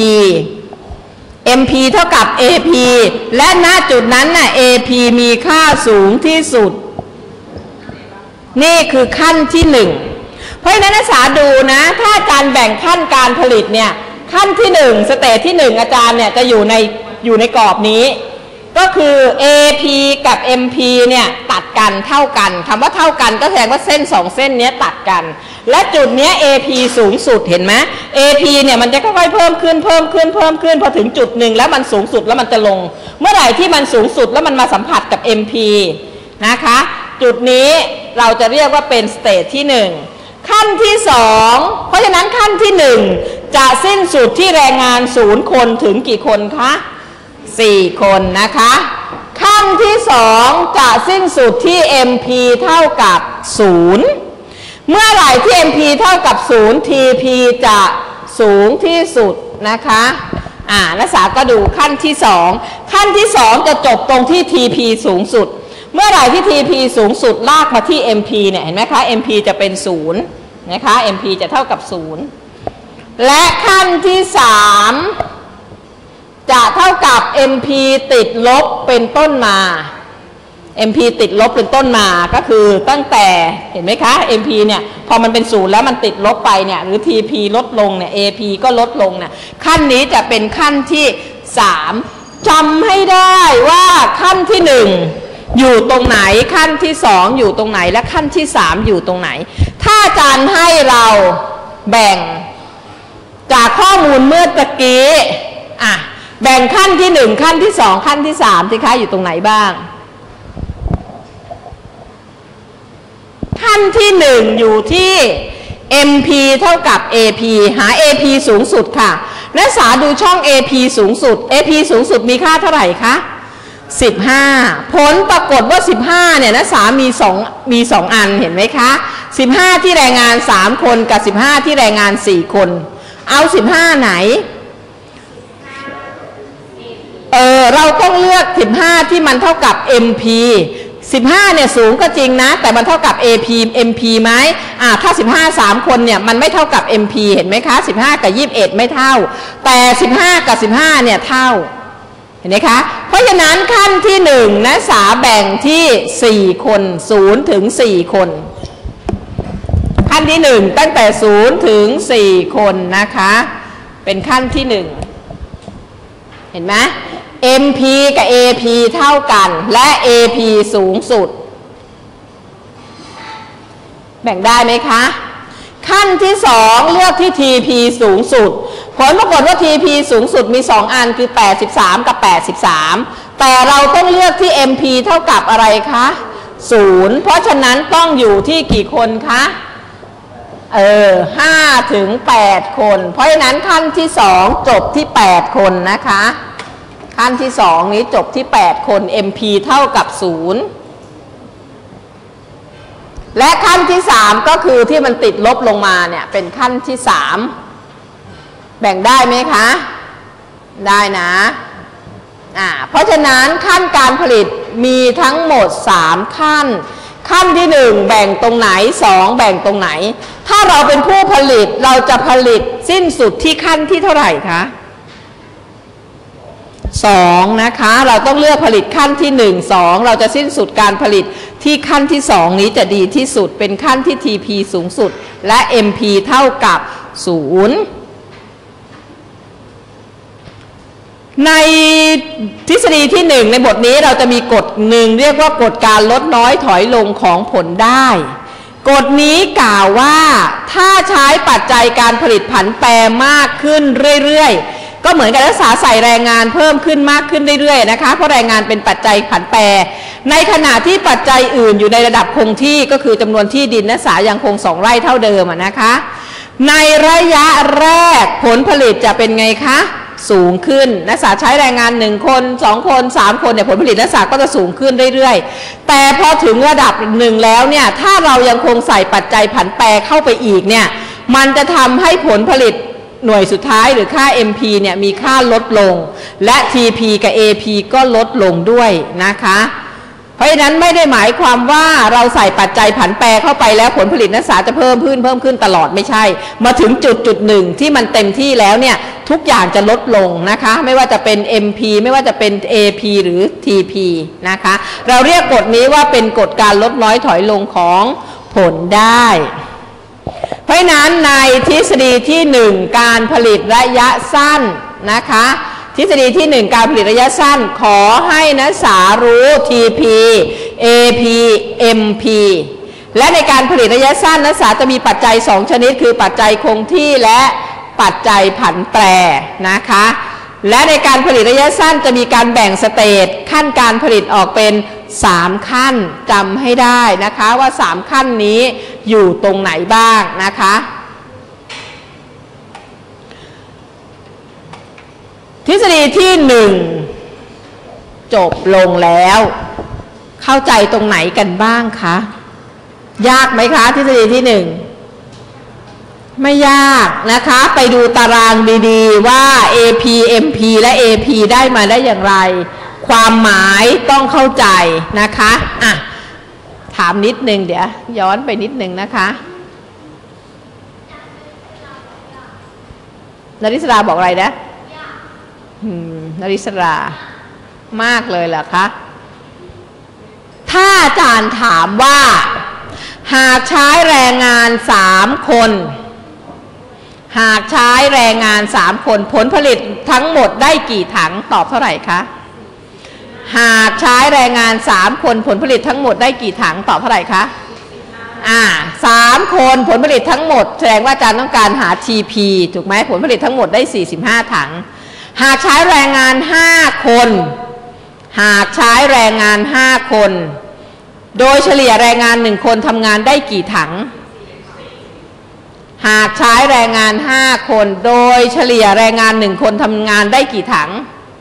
MP เท่ากับ AP และณจุดนั้นน่ะ AP มีค่าสูงที่สุดนี่คือขั้นที่1เพราะฉะนั้นนักศึกษาดูนะถ้าการแบ่งขั้นการผลิตเนี่ยขั้นที่1สเตจที่1อาจารย์เนี่ยจะอยู่ในกรอบนี้ก็คือ AP กับ MP เนี่ยตัดกันเท่ากันคำว่าเท่ากันก็แสดงว่าเส้น2เส้นนี้ตัดกันและจุดนี้ AP สูงสุดเห็นไหม AP เนี่ยมันจะค่อยๆเพิ่มขึ้นพอถึงจุดหนึ่งแล้วมันสูงสุดแล้วมันจะลงเมื่อไหร่ที่มันสูงสุดแล้วมันมาสัมผัสกับ MP นะคะจุดนี้เราจะเรียกว่าเป็นสเตจที่1ขั้นที่2เพราะฉะนั้นขั้นที่1จะสิ้นสุดที่แรงงาน0คนถึงกี่คนคะ4คนนะคะขั้นที่2จะสิ้นสุดที่ MP เท่ากับ0เมื่อไหร่ที่ MP เท่ากับ0 TP จะสูงที่สุดนะคะนักศึกษาก็ดูขั้นที่2ขั้นที่2จะจบตรงที่ TP สูงสุดเมื่อไหร่ที่ TP สูงสุดลากมาที่ MP เนี่ยเห็นไหมคะ MP จะเป็น0นะคะ MP จะเท่ากับ0และขั้นที่3จะเท่ากับ MP ติดลบเป็นต้นมา MP ติดลบเป็นต้นมาก็คือตั้งแต่เห็นไหมคะ MP เนี่ยพอมันเป็น0แล้วมันติดลบไปเนี่ยหรือ TP ลดลงเนี่ย AP ก็ลดลงเนี่ยขั้นนี้จะเป็นขั้นที่3จำให้ได้ว่าขั้นที่1อยู่ตรงไหนขั้นที่2อยู่ตรงไหนและขั้นที่3อยู่ตรงไหนถ้าอาจารย์ให้เราแบ่งจากข้อมูลเมื่อตะกี้แบ่งขั้นที่1ขั้นที่2ขั้นที่3สิคะอยู่ตรงไหนบ้างขั้นที่1อยู่ที่ MP เท่ากับ AP หา AP สูงสุดค่ะนักศึกษาดูช่อง AP สูงสุด AP สูงสุดมีค่าเท่าไหร่คะ15ผลปรากฏว่า15เนี่ยนักศึกษามี2อันเห็นไหมคะ15ที่แรงงาน3คนกับ15ที่แรงงาน4คนเอา15ไหนเราต้องเลือก15ที่มันเท่ากับ MP 15เนี่ยสูงก็จริงนะแต่มันเท่ากับ MP ไหมถ้า15 3คนเนี่ยมันไม่เท่ากับ MP เห็นไหมคะ15กับ21ไม่เท่าแต่15กับ15เนี่ยเท่าเห็นไหมคะเพราะฉะนั้นขั้นที่1นักศึกษาแบ่งที่4คน0ถึง4คนขั้นที่1ตั้งแต่0ถึง4คนนะคะเป็นขั้นที่1เห็นไหมMP กับ AP เท่ากันและ AP สูงสุดแบ่งได้ไหมคะขั้นที่2เลือกที่ TP สูงสุดผลปรากฏว่า TP สูงสุดมี2อันคือ83กับ83แต่เราต้องเลือกที่ MP เท่ากับอะไรคะ0เพราะฉะนั้นต้องอยู่ที่กี่คนคะ5ถึง8คนเพราะฉะนั้นขั้นที่2จบที่8คนนะคะขั้นที่2นี้จบที่8คน MP เท่ากับ0และขั้นที่3ก็คือที่มันติดลบลงมาเนี่ยเป็นขั้นที่3แบ่งได้ไหมคะได้นะเพราะฉะนั้นขั้นการผลิตมีทั้งหมด3ขั้นขั้นที่1แบ่งตรงไหน2แบ่งตรงไหนถ้าเราเป็นผู้ผลิตเราจะผลิตสิ้นสุดที่ขั้นที่เท่าไหร่คะ2นะคะเราต้องเลือกผลิตขั้นที่1 2เราจะสิ้นสุดการผลิตที่ขั้นที่2นี้จะดีที่สุดเป็นขั้นที่ TP สูงสุดและ MP เท่ากับ0ในทฤษฎีที่1ในบทนี้เราจะมีกฎหนึ่งเรียกว่ากฎการลดน้อยถอยลงของผลได้กฎนี้กล่าวว่าถ้าใช้ปัจจัยการผลิตผันแปรมากขึ้นเรื่อยๆก็เหมือนกับรักษาใส่แรงงานเพิ่มขึ้นมากขึ้นเรื่อยๆนะคะเพราะแรงงานเป็นปัจจัยผันแปรในขณะที่ปัจจัยอื่นอยู่ในระดับคงที่ก็คือจำนวนที่ดินนักศึกษายังคง2 ไร่เท่าเดิมนะคะในระยะแรกผลผลิตจะเป็นไงคะสูงขึ้นนักศึกษาใช้แรงงาน1 คน 2 คน 3 คนเนี่ยผลผลิตนักศึกษาก็จะสูงขึ้นเรื่อยๆแต่พอถึงระดับหนึ่งแล้วเนี่ยถ้าเรายังคงใส่ปัจจัยผันแปรเข้าไปอีกเนี่ยมันจะทำให้ผลผลิตหน่วยสุดท้ายหรือค่า MP เนี่ยมีค่าลดลงและ TP กับ AP ก็ลดลงด้วยนะคะเพราะฉะนั้นไม่ได้หมายความว่าเราใส่ปัจจัยผันแปรเข้าไปแล้วผลผลิตนักศึกษาจะเพิ่มขึ้นตลอดไม่ใช่มาถึงจุดหนึ่งที่มันเต็มที่แล้วเนี่ยทุกอย่างจะลดลงนะคะไม่ว่าจะเป็น MP ไม่ว่าจะเป็น AP หรือ TP นะคะเราเรียกกฎนี้ว่าเป็นกฎการลดน้อยถอยลงของผลได้เพราะนั้นในทฤษฎีที่1การผลิตระยะสั้นนะคะทฤษฎีที่1การผลิตระยะสั้นขอให้นักศึกษารู้ TP AP MP และในการผลิตระยะสั้นนักศึกษาจะมีปัจจัย2ชนิดคือปัจจัยคงที่และปัจจัยผันแปรนะคะและในการผลิตระยะสั้นจะมีการแบ่งสเตจขั้นการผลิตออกเป็น3ขั้นจำให้ได้นะคะว่า3ขั้นนี้อยู่ตรงไหนบ้างนะคะทฤษฎีที่1จบลงแล้วเข้าใจตรงไหนกันบ้างคะยากไหมคะทฤษฎีที่1ไม่ยากนะคะไปดูตารางดีๆว่า AP MP และ AP ได้มาได้อย่างไรความหมายต้องเข้าใจนะคะถามนิดนึงเดี๋ยวย้อนไปนิดนึงนะคะนริศราบอกอะไรนะนริศรามากเลยเหรอคะถ้าอาจารย์ถามว่าหากใช้แรงงาน3 คนหากใช้แรงงาน3 คนผลผลิตทั้งหมดได้กี่ถังตอบเท่าไหร่คะหากใช้แรงงาน3 คนผลผลิตทั้งหมดได้กี่ถังตอบเท่าไหร่คะ3 คนผลผลิตทั้งหมดแสดงว่าอาจารย์ต้องการหา TP ถูกไหมผลผลิตทั้งหมดได้45 ถังหากใช้แรงงาน5 คนหากใช้แรงงาน5 คนโดยเฉลี่ยแรงงาน1 คนทำงานได้กี่ถังหากใช้แรงงาน5 คนโดยเฉลี่ยแรงงาน1 คนทำงานได้กี่ถัง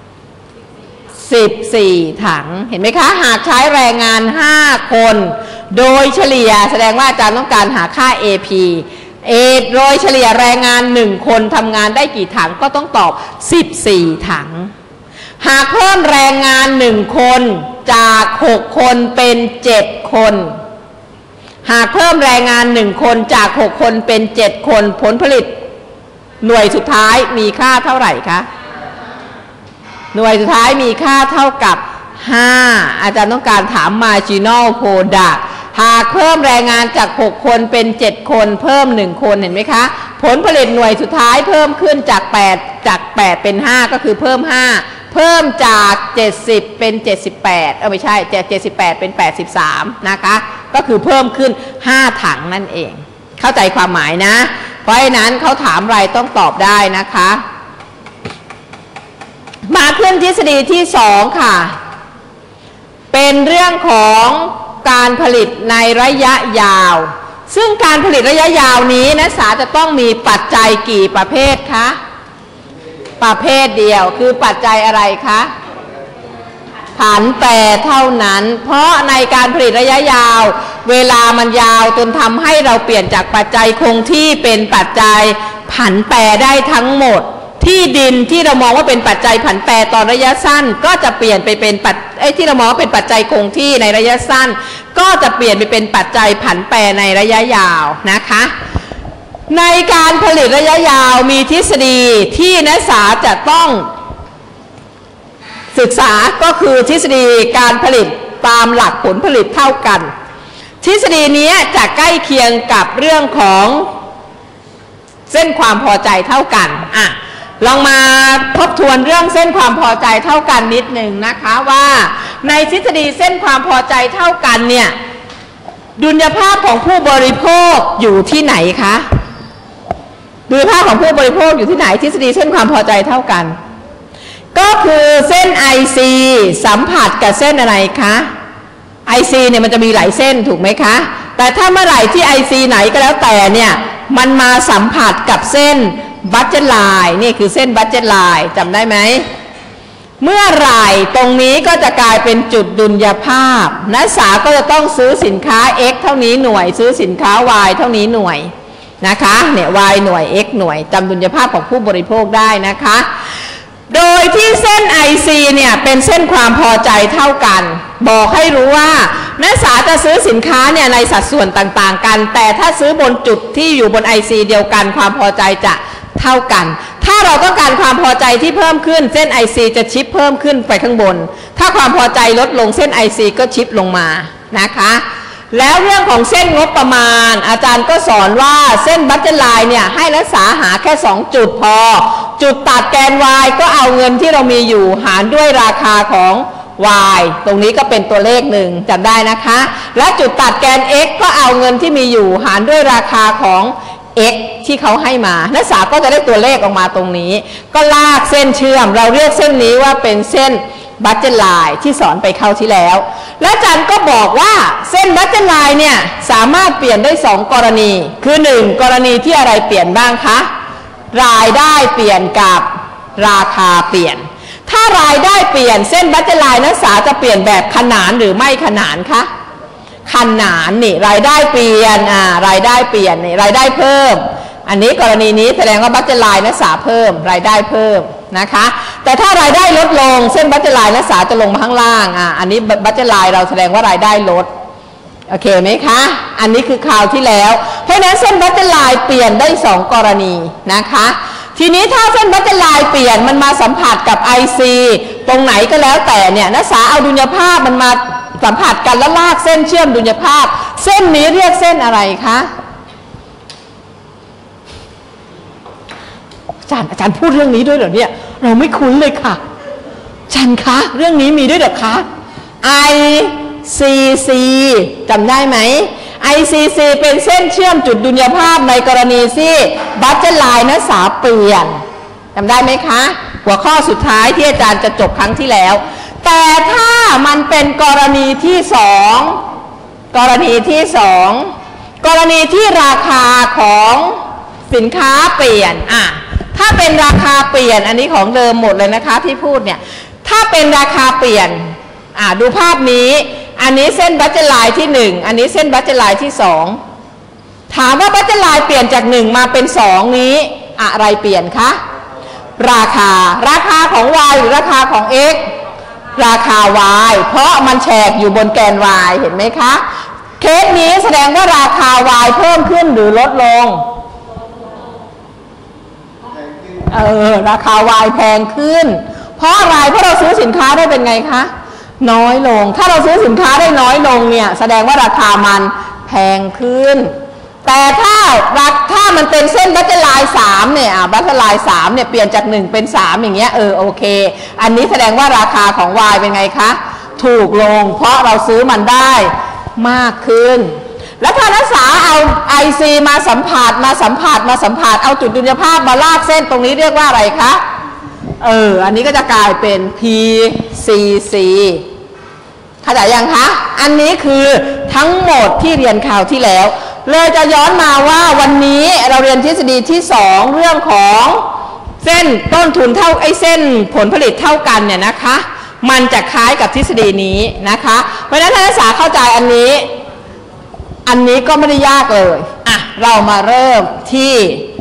14 ถังเห็นไหมคะหากใช้แรงงาน5 คนโดยเฉลี่ยแสดงว่าอาจารย์ต้องการหาค่า AP โดยเฉลี่ยแรงงาน1 คนทำงานได้กี่ถังก็ต้องตอบ14 ถังหากเพิ่มแรงงาน1 คนจาก6 คนเป็น7 คนหากเพิ่มแรงงาน1 คนจาก6 คนเป็น7 คนผลผลิตหน่วยสุดท้ายมีค่าเท่าไหร่คะหน่วยสุดท้ายมีค่าเท่ากับ5อาจารย์ต้องการถาม marginal product หากเพิ่มแรงงานจาก6 คนเป็น7 คนเพิ่ม1 คนเห็นไหมคะผลผลิตหน่วยสุดท้ายเพิ่มขึ้นจาก8เป็น5ก็คือเพิ่ม5เพิ่มจาก70เป็น78ไม่ใช่จาก78เป็น83นะคะก็คือเพิ่มขึ้น5 ถังนั่นเองเข้าใจความหมายนะเพราะฉะนั้นเขาถามอะไรต้องตอบได้นะคะมาขึ้นทฤษฎีที่2ค่ะเป็นเรื่องของการผลิตในระยะยาวซึ่งการผลิตระยะยาวนี้นักศึกษาจะต้องมีปัจจัยกี่ประเภทคะประเภทเดียวคือปัจจัยอะไรคะผันแปรเท่านั้นเพราะในการผลิตระยะยาวเวลามันยาวจนทำให้เราเปลี่ยนจากปัจจัยคงที่เป็นปัจจัยผันแปรได้ทั้งหมดที่ดินที่เรามองว่าเป็นปัจจัยผันแปรตอนระยะสั้นก็จะเปลี่ยนไปเป็นที่เรามองว่าเป็นปัจจัยคงที่ในระยะสั้นก็จะเปลี่ยนไปเป็นปัจจัยผันแปรในระยะยาวนะคะในการผลิตระยะยาวมีทฤษฎีที่นักศึกษาจะต้องศึกษาก็คือทฤษฎีการผลิตตามหลักผลผลิตเท่ากันทฤษฎีนี้จะใกล้เคียงกับเรื่องของเส้นความพอใจเท่ากันลองมาทบทวนเรื่องเส้นความพอใจเท่ากันนิดหนึ่งนะคะว่าในทฤษฎีเส้นความพอใจเท่ากันเนี่ยดุลยภาพของผู้บริโภคอยู่ที่ไหนคะดุลยภาพของผู้บริโภคอยู่ที่ไหนทฤษฎีเส้นความพอใจเท่ากันก็คือเส้น IC สัมผัสกับเส้นอะไรคะ IC เนี่ยมันจะมีหลายเส้นถูกไหมคะแต่ถ้าเมื่อไหร่ที่ IC ไหนก็แล้วแต่เนี่ยมันมาสัมผัสกับเส้นบัดเจ็ตไลน์นี่คือเส้นบัดเจ็ตไลน์จำได้ไหมเมื่อไหร่ตรงนี้ก็จะกลายเป็นจุดดุลยภาพนักศึกษาก็จะต้องซื้อสินค้า X เท่านี้หน่วยซื้อสินค้า Y เท่านี้หน่วยนะคะเนี่ย Y หน่วย X หน่วยจำดุลยภาพของผู้บริโภคได้นะคะโดยที่เส้น IC เนี่ยเป็นเส้นความพอใจเท่ากันบอกให้รู้ว่านักศึกษาจะซื้อสินค้าเนี่ยในสัดส่วนต่างๆกันแต่ถ้าซื้อบนจุดที่อยู่บน IC เดียวกันความพอใจจะเท่ากันถ้าเราต้องการความพอใจที่เพิ่มขึ้นเส้น IC จะชิปเพิ่มขึ้นไปข้างบนถ้าความพอใจลดลงเส้น IC ก็ชิปลงมานะคะแล้วเรื่องของเส้นงบประมาณอาจารย์ก็สอนว่าเส้นบัดเจ็ตไลน์เนี่ยให้นักศึกษาหาแค่2จุดพอจุดตัดแกน y ก็เอาเงินที่เรามีอยู่หารด้วยราคาของ y ตรงนี้ก็เป็นตัวเลขหนึ่งจำได้นะคะและจุดตัดแกน x ก็เอาเงินที่มีอยู่หารด้วยราคาของ x ที่เขาให้มานักศึกษาก็จะได้ตัวเลขออกมาตรงนี้ก็ลากเส้นเชื่อมเราเรียกเส้นนี้ว่าเป็นเส้นบัดเจ็ตไลน์ที่สอนไปคราวที่แล้วและอาจารย์ก็บอกว่าเส้นบัดเจ็ตไลน์เนี่ยสามารถเปลี่ยนได้2กรณีคือ1กรณีที่อะไรเปลี่ยนบ้างคะรายได้เปลี่ยนกับราคาเปลี่ยนถ้ารายได้เปลี่ยนเส้นบัดเจ็ตไลน์นักศึกษาจะเปลี่ยนแบบขนานหรือไม่ขนานคะขนานนี่รายได้เปลี่ยนรายได้เปลี่ยนนี่รายได้เพิ่มอันนี้กรณีนี้แสดงว่าบัดเจ็ตไลน์นักศึกษาเพิ่มรายได้เพิ่มนะคะแต่ถ้ารายได้ลดลงเส้นบัดเจ็ตไลน์นักศึกษาจะลงมาข้างล่างอันนี้บัดเจ็ตไลน์เราแสดงว่ารายได้ลดโอเคไหมคะอันนี้คือคราวที่แล้วเพราะฉะนั้นเส้นบัดเจ็ตไลน์เปลี่ยนได้2กรณีนะคะทีนี้ถ้าเส้นบัดเจ็ตไลน์เปลี่ยนมันมาสัมผัสกับ IC ตรงไหนก็แล้วแต่เนี่ยนักศึกษาเอาดุลยภาพมันมาสัมผัสกันแล้วลากเส้นเชื่อมดุลยภาพเส้นนี้เรียกเส้นอะไรคะอาจารย์พูดเรื่องนี้ด้วยเหรอเนี่ยเราไม่คุ้นเลยค่ะอาจารย์คะเรื่องนี้มีด้วยเหรอคะ ICC จำได้ไหม ICC เป็นเส้นเชื่อมจุดดุลยภาพในกรณีที่บัดเจ็ตไลน์นักศึกษาเปลี่ยนจำได้ไหมคะหัวข้อสุดท้ายที่อาจารย์จะจบครั้งที่แล้วแต่ถ้ามันเป็นกรณีที่2กรณีที่ราคาของสินค้าเปลี่ยนถ้าเป็นราคาเปลี่ยนอันนี้ของเดิมหมดเลยนะคะที่พูดเนี่ยถ้าเป็นราคาเปลี่ยนดูภาพนี้อันนี้เส้นบัดเจ็ตไลน์ที่1อันนี้เส้นบัดเจ็ตไลน์ที่2ถามว่าบัดเจ็ตไลน์เปลี่ยนจาก1มาเป็น2นี้อะไรเปลี่ยนคะราคาของ y หรือราคาของ x ราคา y เพราะมันแฉกอยู่บนแกน y เห็นไหมคะเคสนี้แสดงว่าราคา y เพิ่มขึ้นหรือลดลงราคา y แพงขึ้นเพราะอะไรเพราะเราซื้อสินค้าได้เป็นไงคะน้อยลงถ้าเราซื้อสินค้าได้น้อยลงเนี่ยแสดงว่าราคามันแพงขึ้นแต่ถ้ามันเป็นเส้นบัดเจ็ตไลน์3เนี่ยบัดเจ็ตไลน์3เนี่ยเปลี่ยนจาก1เป็น3อย่างเงี้ยโอเคอันนี้แสดงว่าราคาของ y เป็นไงคะถูกลงเพราะเราซื้อมันได้มากขึ้นแล้วถ้านักศึกษาเอา IC มาสัมผัสเอาจุดดุลยภาพมาลากเส้นตรงนี้เรียกว่าอะไรคะอันนี้ก็จะกลายเป็น PCC เข้าใจยังคะอันนี้คือทั้งหมดที่เรียนคราวที่แล้วเลยจะย้อนมาว่าวันนี้เราเรียนทฤษฎีที่2เรื่องของเส้นต้นทุนเท่าเส้นผลผลิตเท่ากันเนี่ยนะคะมันจะคล้ายกับทฤษฎีนี้นะคะเพราะฉะนั้นถ้านักศึกษาเข้าใจอันนี้ก็ไม่ได้ยากเลยอ่ะเรามาเริ่มที่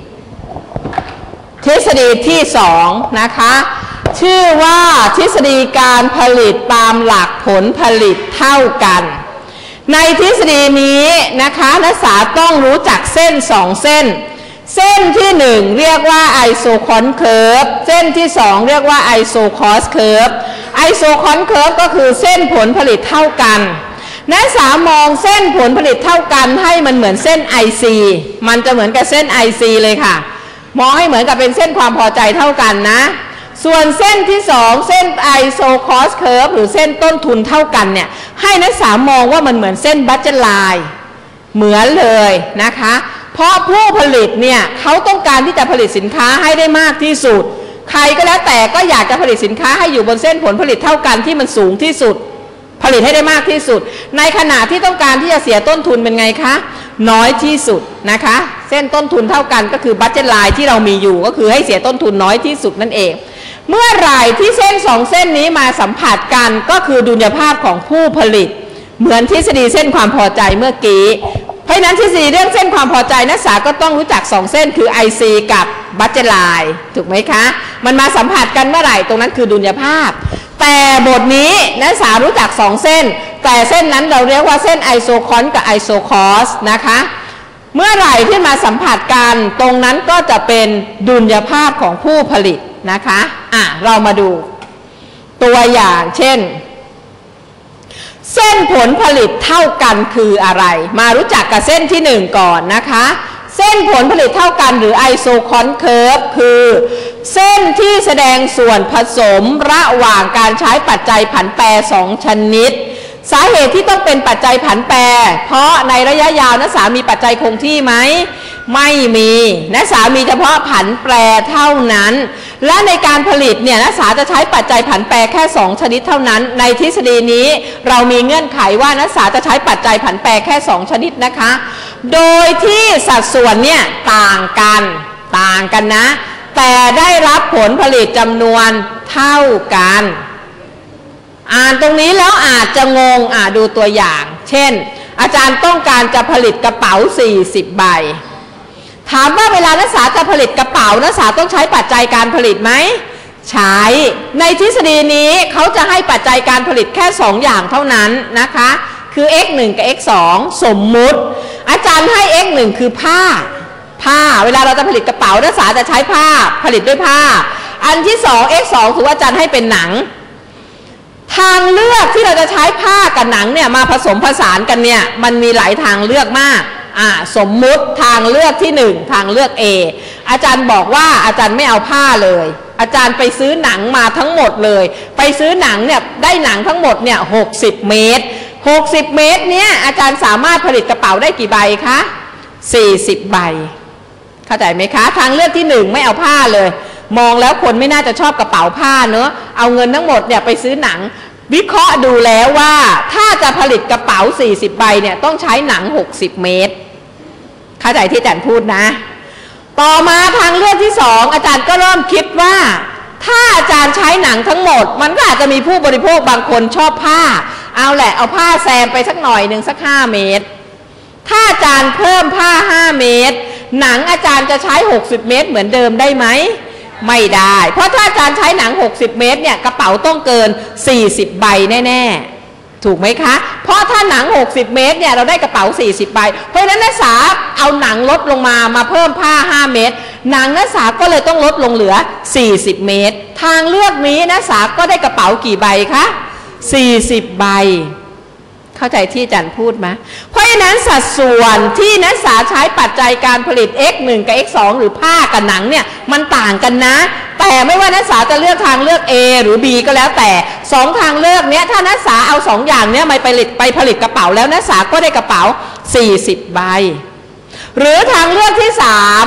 ทฤษฎีที่2นะคะชื่อว่าทฤษฎีการผลิตตามหลักผลผลิตเท่ากันในทฤษฎีนี้นะคะนักศึกษาต้องรู้จักเส้น2เส้นเส้นที่1เรียกว่าไอโซคอนเคอร์ฟเส้นที่2เรียกว่าไอโซคอสเคอร์ฟไอโซคอนเคอร์ฟก็คือเส้นผลผลิตเท่ากันนักศึกษามองเส้นผลผลิตเท่ากันให้มันเหมือนเส้น IC มันจะเหมือนกับเส้น IC เลยค่ะมองให้เหมือนกับเป็นเส้นความพอใจเท่ากันนะส่วนเส้นที่2เส้น ISO cost curve หรือเส้นต้นทุนเท่ากันเนี่ยให้นักศึกษามองว่ามันเหมือนเส้น budget line เหมือนเลยนะคะเพราะผู้ผลิตเนี่ยเขาต้องการที่จะผลิตสินค้าให้ได้มากที่สุดใครก็แล้วแต่ก็อยากจะผลิตสินค้าให้อยู่บนเส้นผลผลิตเท่ากันที่มันสูงที่สุดผลิตให้ได้มากที่สุดในขณะที่ต้องการที่จะเสียต้นทุนเป็นไงคะน้อยที่สุดนะคะเส้นต้นทุนเท่ากันก็คือบัดเจ็ตไลน์ที่เรามีอยู่ก็คือให้เสียต้นทุนน้อยที่สุดนั่นเองเมื่อไหร่ที่เส้น2เส้นนี้มาสัมผัสกันก็คือดุลยภาพของผู้ผลิตเหมือนทฤษฎีเส้นความพอใจเมื่อกี้เพราะนั้นทฤษฎีเรื่องเส้นความพอใจนักศึกษาก็ต้องรู้จัก2เส้นคือ IC กับบัดเจ็ตไลน์ถูกไหมคะมันมาสัมผัสกันเมื่อไหร่ตรงนั้นคือดุลยภาพแต่บทนี้นักศึกษารู้จัก2เส้นแต่เส้นนั้นเราเรียกว่าเส้นไอโซคอนกับไอโซคอสนะคะเมื่อไหร่ที่มาสัมผัสกันตรงนั้นก็จะเป็นดุลยภาพของผู้ผลิตนะคะเรามาดูตัวอย่างเช่นเส้นผลผลิตเท่ากันคืออะไรมารู้จักกับเส้นที่1ก่อนนะคะเส้นผลผลิตเท่ากันหรือไอโซคอนเคอร์ฟคือเส้นที่แสดงส่วนผสมระหว่างการใช้ปัจจัยผันแปร2ชนิดสาเหตุที่ต้องเป็นปัจจัยผันแปรเพราะในระยะยาวนักศึกษามีปัจจัยคงที่ไหมไม่มีนักศึกษามีเฉพาะผันแปรเท่านั้นและในการผลิตเนี่ยนักศึกษาจะใช้ปัจจัยผันแปรแค่2ชนิดเท่านั้นในทฤษฎีนี้เรามีเงื่อนไขว่านักศึกษาจะใช้ปัจจัยผันแปรแค่2ชนิดนะคะโดยที่สัดส่วนเนี่ยต่างกันนะแต่ได้รับผลผลิตจำนวนเท่ากันอ่านตรงนี้แล้วอาจจะงงดูตัวอย่างเช่นอาจารย์ต้องการจะผลิตกระเป๋า40ใบถามว่าเวลานักศึกษาจะผลิตกระเป๋านักศึกษาต้องใช้ปัจจัยการผลิตไหมใช้ในทฤษฎีนี้เขาจะให้ปัจจัยการผลิตแค่2อย่างเท่านั้นนะคะคือ x1 กับ x2 สมมุติอาจารย์ให้ x1 คือผ้าเวลาเราจะผลิตกระเป๋านักศึกษาจะใช้ผ้าผลิตด้วยผ้าอันที่2 x2 ถือว่าอาจารย์ให้เป็นหนังทางเลือกที่เราจะใช้ผ้ากับหนังเนี่ยมาผสมผสานกันเนี่ยมันมีหลายทางเลือกมากสมมุติทางเลือกที่1ทางเลือก A อาจารย์บอกว่าอาจารย์ไม่เอาผ้าเลยอาจารย์ไปซื้อหนังมาทั้งหมดเลยไปซื้อหนังเนี่ยได้หนังทั้งหมดเนี่ย60 เมตรเนี่ยอาจารย์สามารถผลิตกระเป๋าได้กี่ใบคะ40ใบเข้าใจไหมคะทางเลือกที่1ไม่เอาผ้าเลยมองแล้วคนไม่น่าจะชอบกระเป๋าผ้าเนอะเอาเงินทั้งหมดเนี่ยไปซื้อหนังวิเคราะห์ดูแล้วว่าถ้าจะผลิตกระเป๋า40ใบเนี่ยต้องใช้หนัง60เมตรเข้าใจที่อาจารย์พูดนะต่อมาทางเลือกที่2อาจารย์ก็เริ่มคิดว่าถ้าอาจารย์ใช้หนังทั้งหมดมันก็อาจจะมีผู้บริโภคบางคนชอบผ้าเอาแหละเอาผ้าแซมไปสักหน่อยหนึ่งสัก5เมตรถ้าอาจารย์เพิ่มผ้า5เมตรหนังอาจารย์จะใช้60เมตรเหมือนเดิมได้ไหมไม่ได้เพราะถ้าอาจารย์ใช้หนัง60เมตรเนี่ยกระเป๋าต้องเกิน40ใบแน่ๆถูกไหมคะเพราะถ้าหนัง60เมตรเนี่ยเราได้กระเป๋า40ใบเพราะฉะนั้นนักศึกษาเอาหนังลดลงมาเพิ่มผ้า5เมตรหนังนักศึกษาก็เลยต้องลดลงเหลือ40เมตรทางเลือกนี้นักศึกษาก็ได้กระเป๋ากี่ใบคะ40ใบเข้าใจที่อาจารย์พูดไหมเพราะฉะนั้นสัดส่วนที่นักศึกษาใช้ปัจจัยการผลิต x1 กับ x2 หรือผ้ากับหนังเนี่ยมันต่างกันนะแต่ไม่ว่านักศึกษาจะเลือกทางเลือก A หรือ B ก็แล้วแต่2ทางเลือกเนี้ยถ้านักศึกษาเอา2อย่างเนี้ยไปผลิตกระเป๋าแล้วนักศึกษาก็ได้กระเป๋า40ใบหรือทางเลือกที่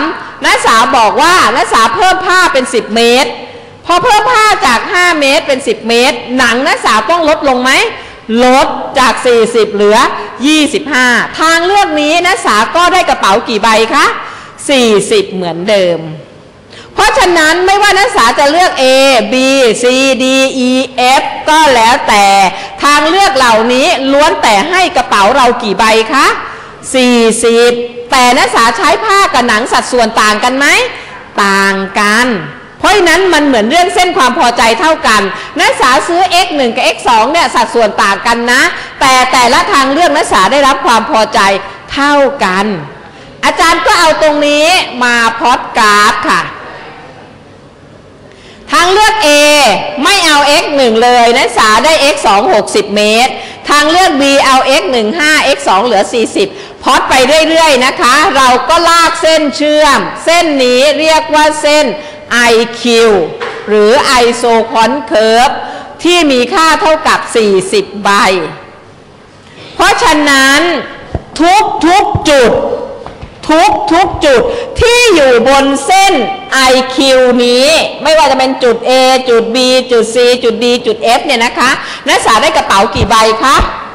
3นักศึกษาบอกว่านักศึกษาเพิ่มผ้าเป็น10เมตรพอเพิ่มผ้าจาก5เมตรเป็น10เมตรหนังนักศึกษาต้องลดลงไหมลดจาก40เหลือ25ทางเลือกนี้นักศึกษาก็ได้กระเป๋ากี่ใบคะ40เหมือนเดิมเพราะฉะนั้นไม่ว่านักศึกษาจะเลือก A B C D E F ก็แล้วแต่ทางเลือกเหล่านี้ล้วนแต่ให้กระเป๋าเรากี่ใบคะ40แต่นักศึกษาใช้ผ้ากับหนังสัดส่วนต่างกันไหมต่างกันเพราะฉะนั้นมันเหมือนเรื่องเส้นความพอใจเท่ากันนักศึกษาซื้อ x1 กับ x2 เนี่ยสัดส่วนต่างกันนะแต่ละทางเลือกนักศึกษาได้รับความพอใจเท่ากันอาจารย์ก็เอาตรงนี้มาพล็อตกราฟค่ะทางเลือก A ไม่เอา x1 เลยนักศึกษาได้ x2 60 เมตรทางเลือก B เอา x1 5 x2 เหลือ40พล็อตไปเรื่อยๆนะคะเราก็ลากเส้นเชื่อมเส้นนี้เรียกว่าเส้น IQ หรือ Isoquant Curve ที่มีค่าเท่ากับ40ใบเพราะฉะนั้นทุกจุดที่อยู่บนเส้น IQ นี้ไม่ว่าจะเป็นจุด A จุด B จุด C จุด D จุด F เนี่ยนะคะนักศึกษาได้กระเป๋ากี่ใบคะ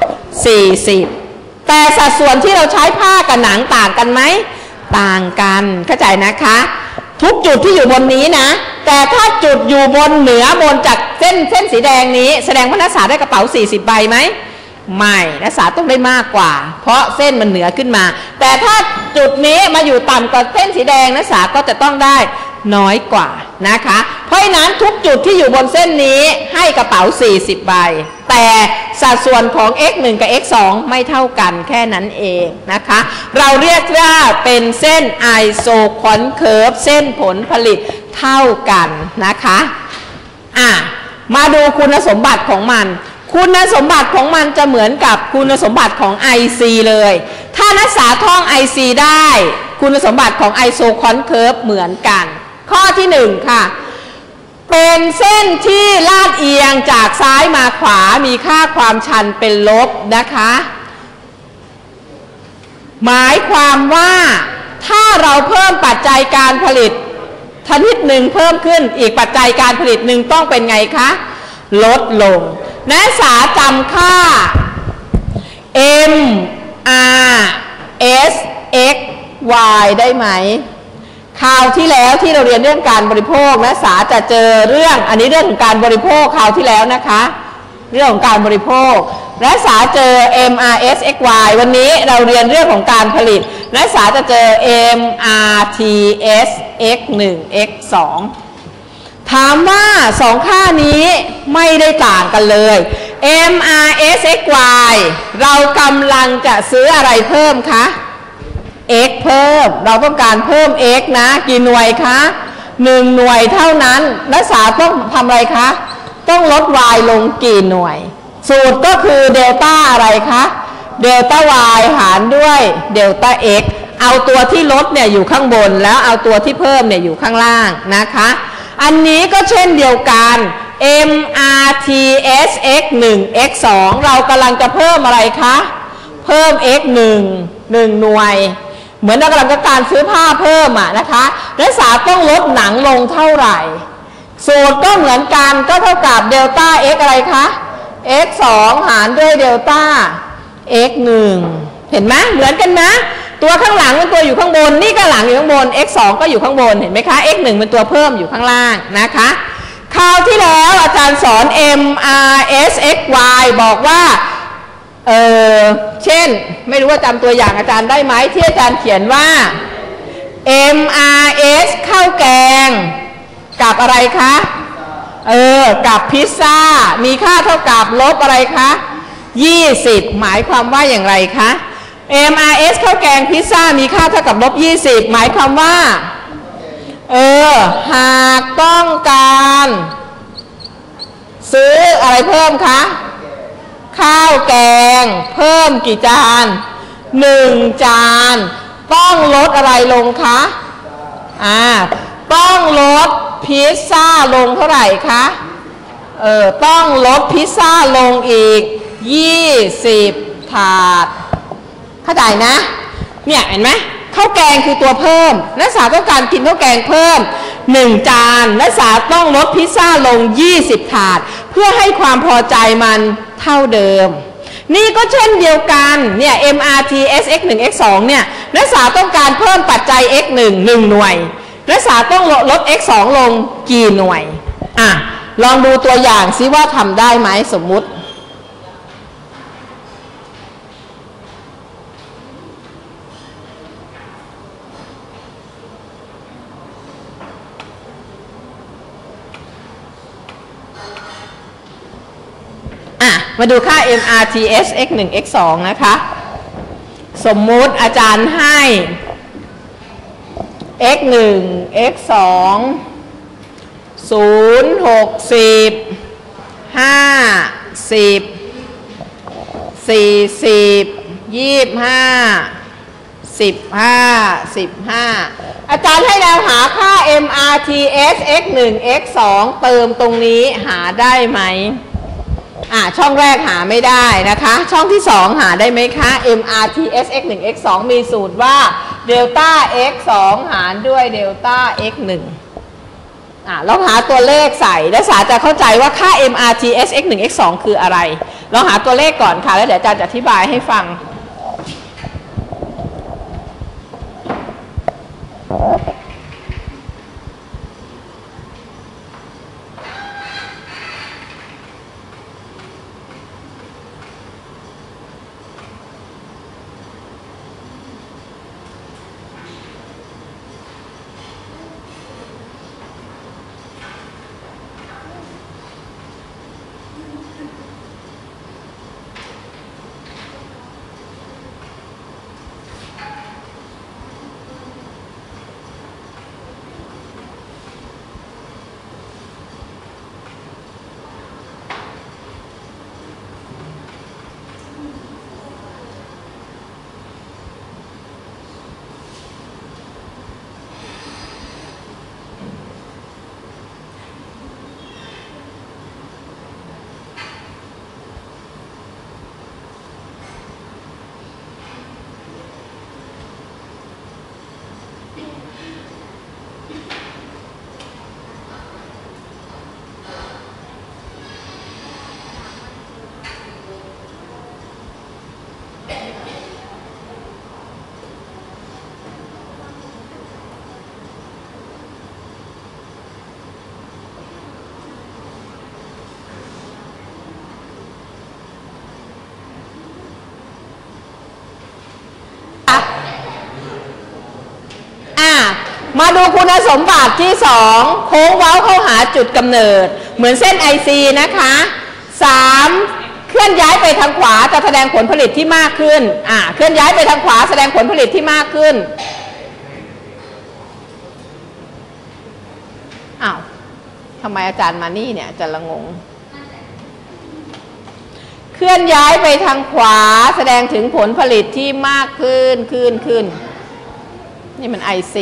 40แต่สัดส่วนที่เราใช้ผ้ากับหนังต่างกันไหมต่างกันเข้าใจนะคะทุกจุดที่อยู่บนนี้นะแต่ถ้าจุดอยู่บนเหนือบนจากเส้นสีแดงนี้แสดงว่านักศึกษาได้กระเป๋า40ใบไหมไม่นักศึกษาต้องได้มากกว่าเพราะเส้นมันเหนือขึ้นมาแต่ถ้าจุดนี้มาอยู่ต่ำกว่าเส้นสีแดงนักศึกษาก็จะต้องได้น้อยกว่านะคะเพราะฉะนั้นทุกจุดที่อยู่บนเส้นนี้ให้กระเป๋า40ใบแต่สัดส่วนของ x1 กับ x2 ไม่เท่ากันแค่นั้นเองนะคะเราเรียกว่าเป็นเส้น Isoquant Curve เส้นผลผลิตเท่ากันนะคะมาดูคุณสมบัติของมันคุณสมบัติของมันจะเหมือนกับคุณสมบัติของ IC เลยถ้านักศึกษาท่อง IC ได้คุณสมบัติของ Isoquant Curve เหมือนกันข้อที่1ค่ะเป็นเส้นที่ลาดเอียงจากซ้ายมาขวามีค่าความชันเป็นลบนะคะหมายความว่าถ้าเราเพิ่มปัจจัยการผลิตชนิดหนึ่งเพิ่มขึ้นอีกปัจจัยการผลิตหนึ่งต้องเป็นไงคะลดลงนักศึกษาจำค่า M R S X Y ได้ไหมคราวที่แล้วที่เราเรียนเรื่องการบริโภคนักศึกษาจะเจอเรื่องอันนี้เรื่องของการบริโภคคราวที่แล้วนะคะเรื่องของการบริโภคนักศึกษาเจอ M R S X Y วันนี้เราเรียนเรื่องของการผลิตนักศึกษาจะเจอ M R T S X 1 X 2ถามว่า2ค่านี้ไม่ได้ต่างกันเลย M R S X Y เรากำลังจะซื้ออะไรเพิ่มคะ x เพิ่มเราต้องการเพิ่ม x นะกี่หน่วยคะ1หน่วยเท่านั้นนักศึกษาต้องทำอะไรคะต้องลด y ลงกี่หน่วยสูตรก็คือเดลต้าอะไรคะเดลต้า y หารด้วยเดลต้า x เอาตัวที่ลดเนี่ยอยู่ข้างบนแล้วเอาตัวที่เพิ่มเนี่ยอยู่ข้างล่างนะคะอันนี้ก็เช่นเดียวกัน MRTSX 1 X 2เรากำลังจะเพิ่มอะไรคะเพิ่ม x 1 หน่วยเหมือนเรากำลังจะการซื้อผ้าเพิ่มนะคะนักศึกษาต้องลดหนังลงเท่าไหร่สูตรก็เหมือนกันก็เท่ากับเดลต้า x อะไรคะ x 2หารด้วยเดลต้า x 1เห็นไหมเหมือนกันนะตัวข้างหลังเป็นตัวอยู่ข้างบนนี่ก็หลังอยู่ข้างบน x 2ก็อยู่ข้างบนเห็นไหมคะ x 1เป็นตัวเพิ่มอยู่ข้างล่างนะคะคราวที่แล้วอาจารย์สอน MRSXY บอกว่าเช่นไม่รู้ว่าจำตัวอย่างอาจารย์ได้ไหมที่อาจารย์เขียนว่า MRS ข้าวแกงกับอะไรคะกับพิซซ่ามีค่าเท่ากับลบอะไรคะ20หมายความว่าอย่างไรคะ MRS ข้าวแกงพิซซ่ามีค่าเท่ากับลบ20หมายความว่าหากต้องการซื้ออะไรเพิ่มคะข้าวแกงเพิ่มกี่จาน1จานต้องลดอะไรลงคะต้องลดพิซซ่าลงเท่าไหร่คะต้องลดพิซซ่าลงอีก20ถาดเข้าใจนะเนี่ยเห็นไหมข้าวแกงคือตัวเพิ่มนักศึกษาต้องการกินข้าวแกงเพิ่ม1จานนักศึกษาต้องลดพิซซ่าลง20ถาดเพื่อให้ความพอใจมันเท่าเดิมนี่ก็เช่นเดียวกันเนี่ย MRT SX 1 X 2เนี่ยนักศึกษาต้องการเพิ่มปัจจัย x 1 หน่วยนักศึกษาต้องลด x 2ลงกี่หน่วยลองดูตัวอย่างซิว่าทำได้ไหมสมมุติมาดูค่า MRTS x 1 x 2นะคะสมมุติอาจารย์ให้ x 1 x 2 0 60 50 40 25 15 อาจารย์ให้เราหาค่า MRTS x 1 x 2เติมตรงนี้หาได้ไหมช่องแรกหาไม่ได้นะคะช่องที่2หาได้ไหมคะ MRTS x 1 x 2มีสูตรว่าเดลต้า x 2หารด้วยเดลต้า x 1ลองหาตัวเลขใส่นักศึกษาจะเข้าใจว่าค่า MRTS x 1 x 2คืออะไรลองหาตัวเลขก่อนค่ะแล้วเดี๋ยวอาจารย์จะอธิบายให้ฟังมาดูคุณสมบัติที่2โค้งเว้าเข้าหาจุดกำเนิดเหมือนเส้น IC นะคะ3เคลื่อนย้ายไปทางขวาจะแสดงผลผลิตที่มากขึ้นเคลื่อนย้ายไปทางขวาแสดงผลผลิตที่มากขึ้นทำไมอาจารย์มานี่เนี่ยจะละงงเคลื่อนย้ายไปทางขวาแสดงถึงผลผลิตที่มากขึ้นนี่มัน IC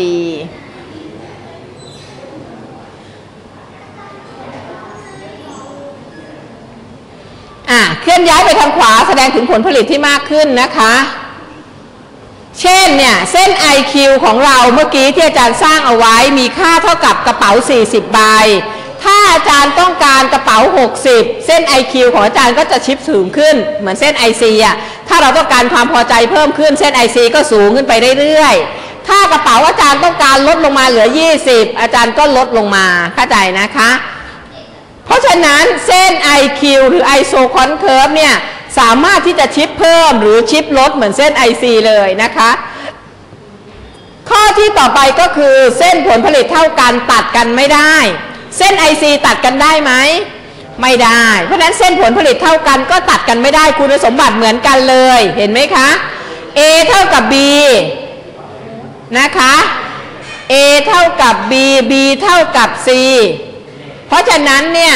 เคลื่อนย้ายไปทางขวาแสดงถึงผลผลิตที่มากขึ้นนะคะเช่นเนี่ยเส้น IQ ของเราเมื่อกี้ที่อาจารย์สร้างเอาไว้มีค่าเท่ากับกระเป๋า40ใบถ้าอาจารย์ต้องการกระเป๋า60เส้น IQ ของอาจารย์ก็จะชิปสูงขึ้นเหมือนเส้น IC ถ้าเราต้องการความพอใจเพิ่มขึ้นเส้น IC ก็สูงขึ้นไปเรื่อยๆถ้ากระเป๋าอาจารย์ต้องการลดลงมาเหลือ20อาจารย์ก็ลดลงมาเข้าใจนะคะเพราะฉะนั้นเส้น IQ หรือ Isocon curve เนี่ยสามารถที่จะชิปเพิ่มหรือชิปลดเหมือนเส้น IC เลยนะคะข้อที่ต่อไปก็คือเส้นผลผลิตเท่ากันตัดกันไม่ได้เส้น IC ตัดกันได้ไหมไม่ได้เพราะฉะนั้นเส้นผลผลิตเท่ากันก็ตัดกันไม่ได้คุณสมบัติเหมือนกันเลยเห็นไหมคะ A เท่ากับ B นะคะ A เท่ากับ B B เท่ากับ C เพราะฉะนั้นเนี่ย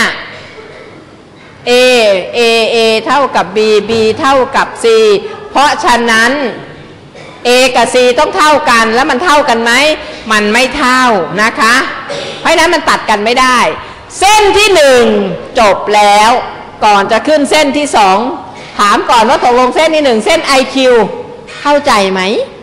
A เท่ากับ B B เท่ากับ C เพราะฉะนั้น A กับ C ต้องเท่ากันแล้วมันเท่ากันไหมมันไม่เท่านะคะเพราะฉะนั้นมันตัดกันไม่ได้เส้นที่1จบแล้วก่อนจะขึ้นเส้นที่2ถามก่อนว่าตกลงเส้นที่1เส้น IQ เข้าใจไหม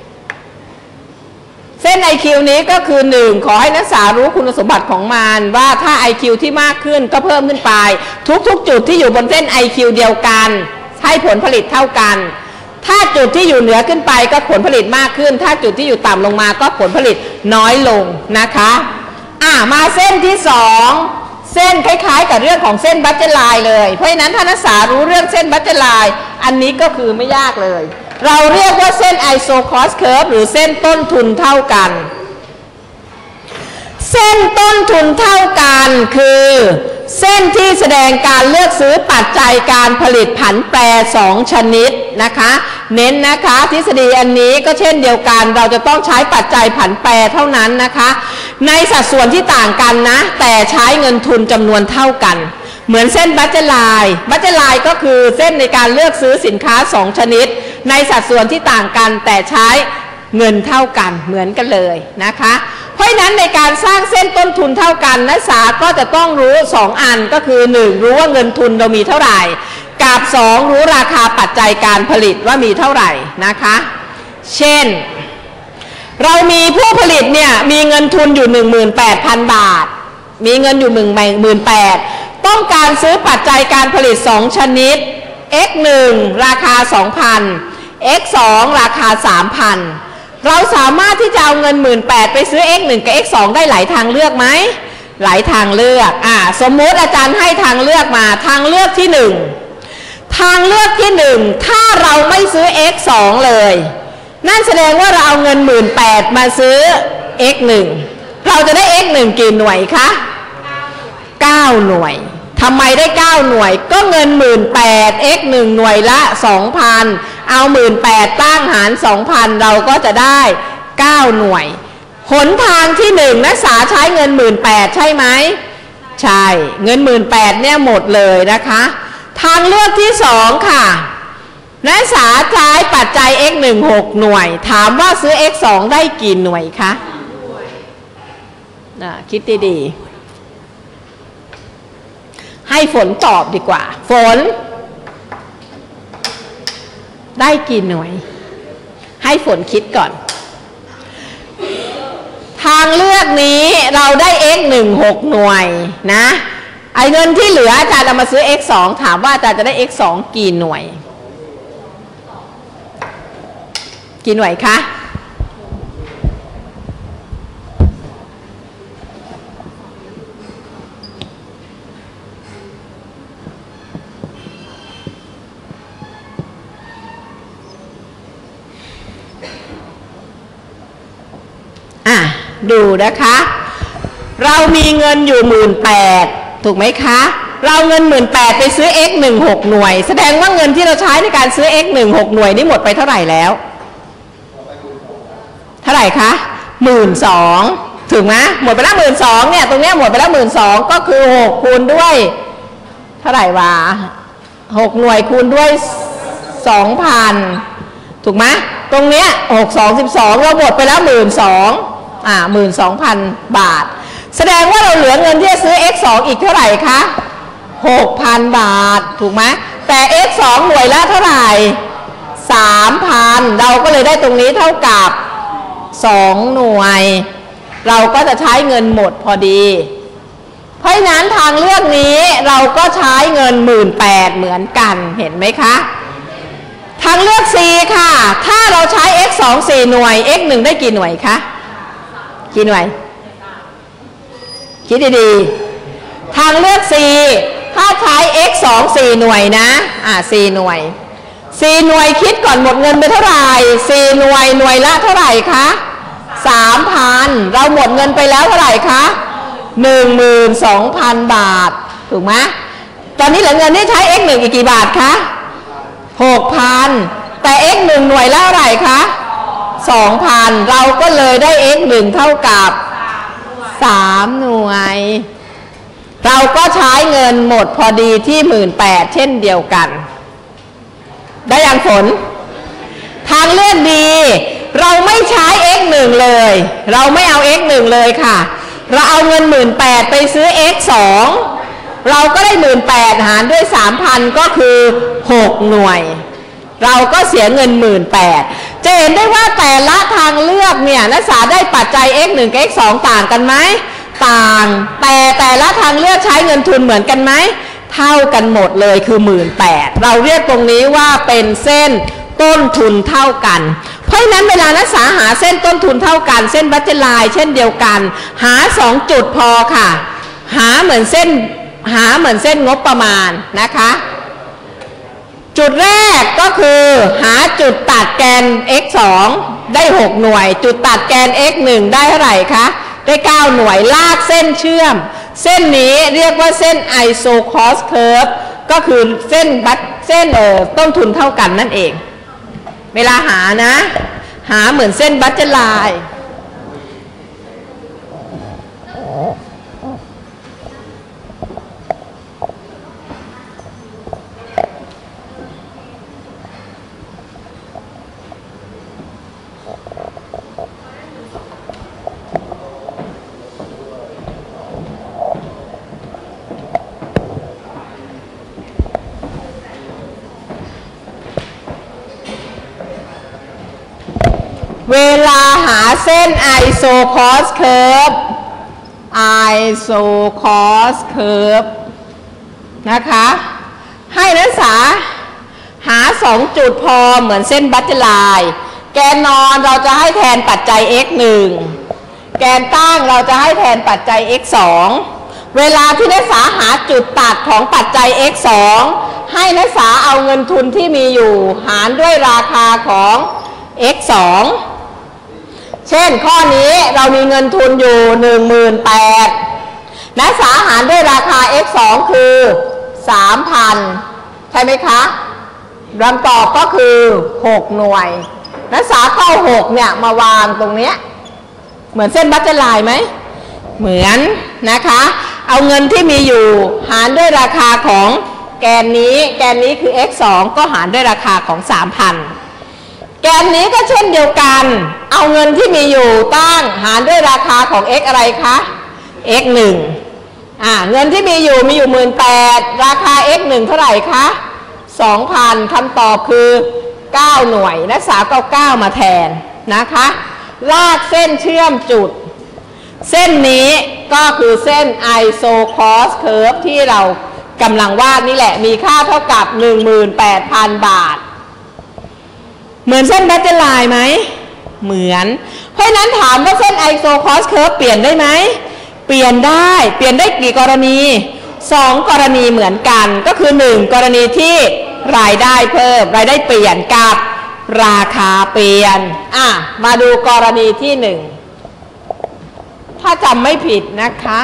เส้น IQ นี้ก็คือ1ขอให้นักศึกษารู้คุณสมบัติของมันว่าถ้า IQ ที่มากขึ้นก็เพิ่มขึ้นไปทุกๆจุดที่อยู่บนเส้น IQ เดียวกันให้ผลผลิตเท่ากันถ้าจุดที่อยู่เหนือขึ้นไปก็ผลผลิตมากขึ้นถ้าจุดที่อยู่ต่ำลงมาก็ผลผลิตน้อยลงนะคะมาเส้นที่2เส้นคล้ายๆกับเรื่องของเส้นบัตเจอร์ไลน์เลยเพราะฉะนั้นถ้านักศึกษารู้เรื่องเส้นบัตเจอร์ไลน์อันนี้ก็คือไม่ยากเลยเราเรียกว่าเส้นไอโซคอสเคอร์ฟหรือเส้นต้นทุนเท่ากันเส้นต้นทุนเท่ากันคือเส้นที่แสดงการเลือกซื้อปัจจัยการผลิตผันแปร2ชนิดนะคะเน้นนะคะทฤษฎีอันนี้ก็เช่นเดียวกันเราจะต้องใช้ปัจจัยผันแปรเท่านั้นนะคะในสัดส่วนที่ต่างกันนะแต่ใช้เงินทุนจำนวนเท่ากันเหมือนเส้นบัตเจอร์ไลน์ก็คือเส้นในการเลือกซื้อสินค้า2ชนิดในสัดส่วนที่ต่างกันแต่ใช้เงินเท่ากันเหมือนกันเลยนะคะเพราะฉะนั้นในการสร้างเส้นต้นทุนเท่ากันนักศึกษาก็จะต้องรู้2อันก็คือ1รู้ว่าเงินทุนเรามีเท่าไหร่กับ2รู้ราคาปัจจัยการผลิตว่ามีเท่าไหร่นะคะเช่นเรามีผู้ผลิตเนี่ยมีเงินทุนอยู่ 18,000 บาทมีเงินอยู่ 18,000 ต้องการซื้อปัจจัยการผลิต2ชนิด x1 ราคา 2,000 x2 ราคา 3,000 เราสามารถที่จะเอาเงิน 18,000 ไปซื้อ x1 กับ x2 ได้หลายทางเลือกไหมหลายทางเลือกสมมติอาจารย์ให้ทางเลือกมาทางเลือกที่1ทางเลือกที่1ถ้าเราไม่ซื้อ x2 เลยนั่นแสดงว่าเราเอาเงิน 18,000 มาซื้อ x1 เราจะได้ x1 กี่หน่วยคะ9หน่วยทำไมได้9หน่วยก็เงิน 18,000 x 1หน่วยละ 2,000 เอา 18,000 ตั้งหาร 2,000 เราก็จะได้9หน่วยหนทางที่1นักศึกษาใช้เงิน 18,000 ใช่ไหมใช่เงิน 18,000 เนี่ยหมดเลยนะคะทางเลือกที่2ค่ะนักศึกษาใช้ปัจจัย x 1 6หน่วยถามว่าซื้อ x 2ได้กี่หน่วยคะคิดดีๆให้ฝนตอบดีกว่าฝนได้กี่หน่วยให้ฝนคิดก่อนทางเลือกนี้เราได้ x 1 6หน่วยนะไอ้เงินที่เหลืออาจารย์เอามาซื้อ x 2ถามว่าอาจารย์จะได้ x 2กี่หน่วยกี่หน่วยคะดูนะคะเรามีเงินอยู่ 18,000 ถูกไหมคะเราเงิน 18,000 ไปซื้อ x 1 6หน่วยแสดงว่าเงินที่เราใช้ในการซื้อ x 1 6หน่วยนี่หมดไปเท่าไหร่แล้วเท่าไหร่คะ 12,000 ถูกไหมหมดไปแล้ว 12,000 เนี่ยตรงเนี้ยหมดไปแล้ว 12,000 ก็คือ6คูณด้วยเท่าไหร่วะ6หน่วยคูณด้วย 2,000 ถูกไหมตรงเนี้ย6 2 12เราหมดไปแล้ว 12,00012,000 บาทแสดงว่าเราเหลือเงินที่จะซื้อ x 2อีกเท่าไหร่คะ 6,000 บาทถูกไหมแต่ x 2หน่วยละเท่าไหร่ 3,000 เราก็เลยได้ตรงนี้เท่ากับ2หน่วยเราก็จะใช้เงินหมดพอดีเพราะฉะนั้นทางเลือกนี้เราก็ใช้เงิน 18,000 เหมือนกันเห็นไหมคะทางเลือก C ค่ะถ้าเราใช้ x 2 4หน่วย x 1ได้กี่หน่วยคะกี่หน่วยคิดดีๆทางเลือก C ถ้าใช้ x 2 4หน่วยนะ4หน่วย4หน่วยคิดก่อนหมดเงินไปเท่าไหร่4หน่วยละเท่าไหร่คะ 3,000 เราหมดเงินไปแล้วเท่าไหร่คะ 12,000 บาทถูกไหมตอนนี้เหลือเงินที่ใช้ x 1อีกกี่บาทคะ 6,000 แต่ x 1หน่วยละเท่าไหร่คะ 2,000 เราก็เลยได้ x 1เท่ากับ3หน่วยเราก็ใช้เงินหมดพอดีที่ 18,000 เช่นเดียวกันได้ยังผลทางเลือกดีเราไม่ใช้ x 1เลยเราไม่เอา x 1เลยค่ะเราเอาเงิน 18,000 ไปซื้อ x 2เราก็ได้ 18,000 หารด้วย 3,000 ก็คือ6หน่วยเราก็เสียเงิน 18,000 จะเห็นได้ว่าแต่ละทางเลือกเนี่ยนักศึกษาได้ปัจจัย x 1กับ x 2ต่างกันไหมต่างแต่ละทางเลือกใช้เงินทุนเหมือนกันไหมเท่ากันหมดเลยคือ 18,000 เราเรียกตรงนี้ว่าเป็นเส้นต้นทุนเท่ากันเพราะฉะนั้นเวลานักศึกษาหาเส้นต้นทุนเท่ากันเส้นบัดเจตไลน์เช่นเดียวกันหา2จุดพอค่ะหาเหมือนเส้นงบประมาณนะคะจุดแรกก็คือหาจุดตัดแกน x 2ได้6หน่วยจุดตัดแกน x 1ได้เท่าไหร่คะได้9หน่วยลากเส้นเชื่อมเส้นนี้เรียกว่าเส้น iso-cost curve ก็คือเส้นต้นทุนเท่ากันนั่นเองเวลาหานะหาเหมือนเส้นบัดเจตไลน์เวลาหาเส้น iso-cost curve นะคะให้นักศึกษาหา2จุดพอเหมือนเส้นบัดเจตไลน์แกนนอนเราจะให้แทนปัจจัย x 1แกนตั้งเราจะให้แทนปัจจัย x 2เวลาที่นักศึกษาหาจุดตัดของปัจจัย x 2ให้นักศึกษาเอาเงินทุนที่มีอยู่หารด้วยราคาของ x 2เช่นข้อนี้เรามีเงินทุนอยู่ 18,000 นักศึกษาหารด้วยราคา x 2คือ 3,000 ใช่ไหมคะคำตอบก็คือ6หน่วยนักศึกษาเข้า6เนี่ยมาวางตรงเนี้ยเหมือนเส้นบัดเจตไลน์ไหมเหมือนนะคะเอาเงินที่มีอยู่หารด้วยราคาของแกนนี้คือ x 2ก็หารด้วยราคาของ 3,000 แกนนี้ก็เช่นเดียวกันเอาเงินที่มีอยู่ตั้งหารด้วยราคาของ x อะไรคะ x 1เงินที่มีอยู่ 18,000 ราคา x 1เท่าไหร่คะ 2,000 คำตอบคือ9หน่วยนักศึกษาก็9มาแทนนะคะลากเส้นเชื่อมจุดเส้นนี้ก็คือเส้น iso-cost curve ที่เรากำลังวาดนี่แหละมีค่าเท่ากับ 18,000 บาทเหมือนเส้นบัดเจตไลน์ไหมเหมือนเพราะนั้นถามว่าเส้น iso-cost curve เปลี่ยนได้ไหมเปลี่ยนได้กี่กรณี2กรณีเหมือนกันก็คือ1กรณีที่รายได้เพิ่มรายได้เปลี่ยนกับราคาเปลี่ยนมาดูกรณีที่1ถ้าจำไม่ผิดนะคะ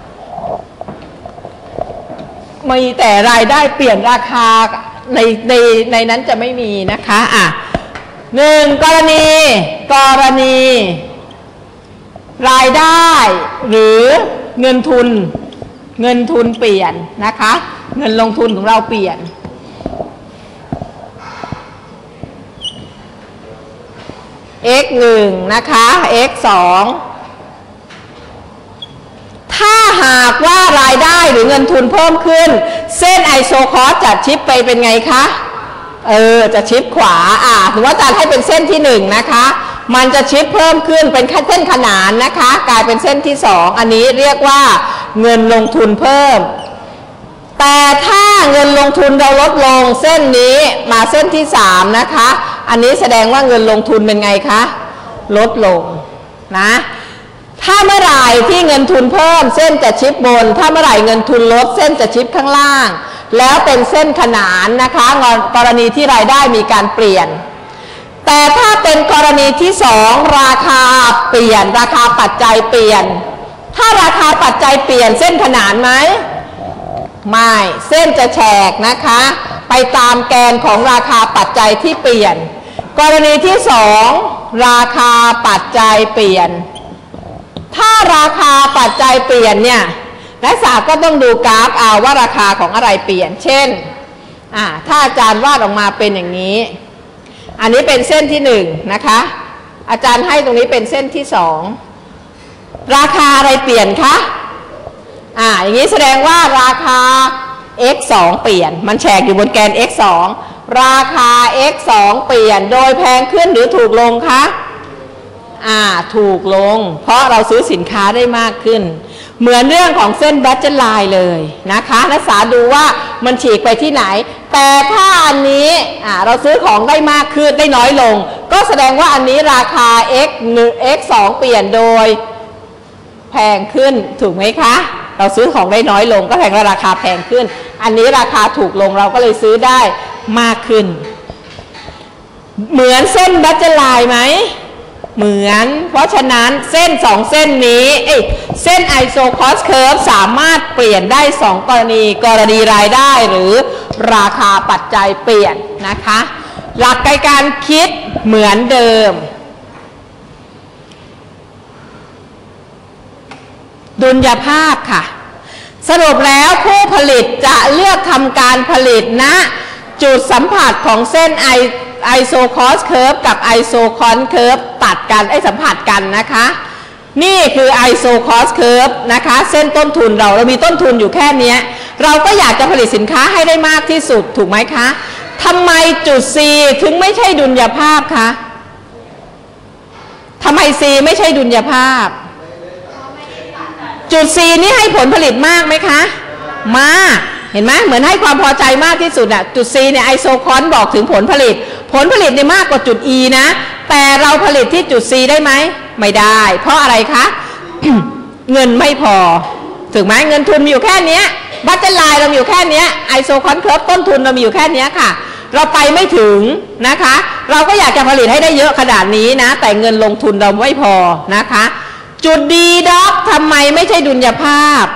มีแต่รายได้เปลี่ยนราคาในนั้นจะไม่มีนะคะ1กรณีรายได้หรือเงินทุนเปลี่ยนนะคะเงินลงทุนของเราเปลี่ยนx 1นะคะ x 2ถ้าหากว่ารายได้หรือเงินทุนเพิ่มขึ้นเส้น iso-cost จะชิปไปเป็นไงคะจะชิปขวาถือว่าอาจารย์ให้เป็นเส้นที่1นะคะมันจะชิปเพิ่มขึ้นเป็นเส้นขนานนะคะกลายเป็นเส้นที่2อันนี้เรียกว่าเงินลงทุนเพิ่มแต่ถ้าเงินลงทุนเราลดลงเส้นนี้มาเส้นที่3นะคะอันนี้แสดงว่าเงินลงทุนเป็นไงคะลดลงนะถ้าเมื่อไหร่ที่เงินทุนเพิ่มเส้นจะชิปบนถ้าเมื่อไหร่เงินทุนลดเส้นจะชิปข้างล่างแล้วเป็นเส้นขนานนะคะกรณีที่รายได้มีการเปลี่ยนแต่ถ้าเป็นกรณีที่2ราคาเปลี่ยนราคาปัจจัยเปลี่ยนถ้าราคาปัจจัยเปลี่ยนเส้นขนานไหมไม่เส้นจะแฉกนะคะไปตามแกนของราคาปัจจัยที่เปลี่ยนกรณีที่2ราคาปัจจัยเปลี่ยนถ้าราคาปัจจัยเปลี่ยนเนี่ยนักศึกษาก็ต้องดูกราฟเอาว่าราคาของอะไรเปลี่ยนเช่นถ้าอาจารย์วาดออกมาเป็นอย่างนี้อันนี้เป็นเส้นที่1นะคะอาจารย์ให้ตรงนี้เป็นเส้นที่2ราคาอะไรเปลี่ยนคะอย่างนี้แสดงว่าราคา x 2เปลี่ยนมันแฉกอยู่บนแกน x 2ราคา x 2เปลี่ยนโดยแพงขึ้นหรือถูกลงคะถูกลงเพราะเราซื้อสินค้าได้มากขึ้นเหมือนเรื่องของเส้นแบตเจอร์ไลน์เลยนะคะนักศึกษาดูว่ามันฉีกไปที่ไหนแต่ถ้าอันนี้เราซื้อของได้มากขึ้นได้น้อยลงก็แสดงว่าอันนี้ราคา x 2เปลี่ยนโดยแพงขึ้นถูกไหมคะเราซื้อของได้น้อยลงก็แสดงว่าราคาแพงขึ้นอันนี้ราคาถูกลงเราก็เลยซื้อได้มากขึ้นเหมือนเส้นแบตเจอร์ไลน์ไหมเหมือนเพราะฉะนั้นเส้น2เส้นนี้เส้น Iso-Cost Curve สามารถเปลี่ยนได้2กรณีรายได้หรือราคาปัจจัยเปลี่ยนนะคะหลักการคิดเหมือนเดิมดุลยภาพค่ะสรุปแล้วผู้ผลิตจะเลือกทำการผลิตณจุดสัมผัสของเส้นIso-Cost Curve กับ Iso-Cost Curve ตัดกันสัมผัสกันนะคะนี่คือ Iso-Cost Curve นะคะเส้นต้นทุนเรามีต้นทุนอยู่แค่นี้เราก็อยากจะผลิตสินค้าให้ได้มากที่สุดถูกไหมคะทำไมจุด C ถึงไม่ใช่ดุลยภาพคะทำไม C ไม่ใช่ดุลยภาพจุด C นี่ให้ผลผลิตมากไหมคะมากเห็นไหมเหมือนให้ความพอใจมากที่สุดอะจุด C เนี่ย Iso-Cost บอกถึงผลผลิตเนี่ยมากกว่าจุด E นะแต่เราผลิตที่จุด C ได้ไหมไม่ได้เพราะอะไรคะ เงินไม่พอถึงไหมเงินทุนมีอยู่แค่นี้บัตเจอร์ไลน์เรามีอยู่แค่นี้ Iso-Cost Curve ต้นทุนเรามีอยู่แค่นี้ค่ะเราไปไม่ถึงนะคะเราก็อยากจะผลิตให้ได้เยอะขนาดนี้นะแต่เงินลงทุนเราไม่พอนะคะจุด D ด็อกทำไมไม่ใช่ดุลยภาพ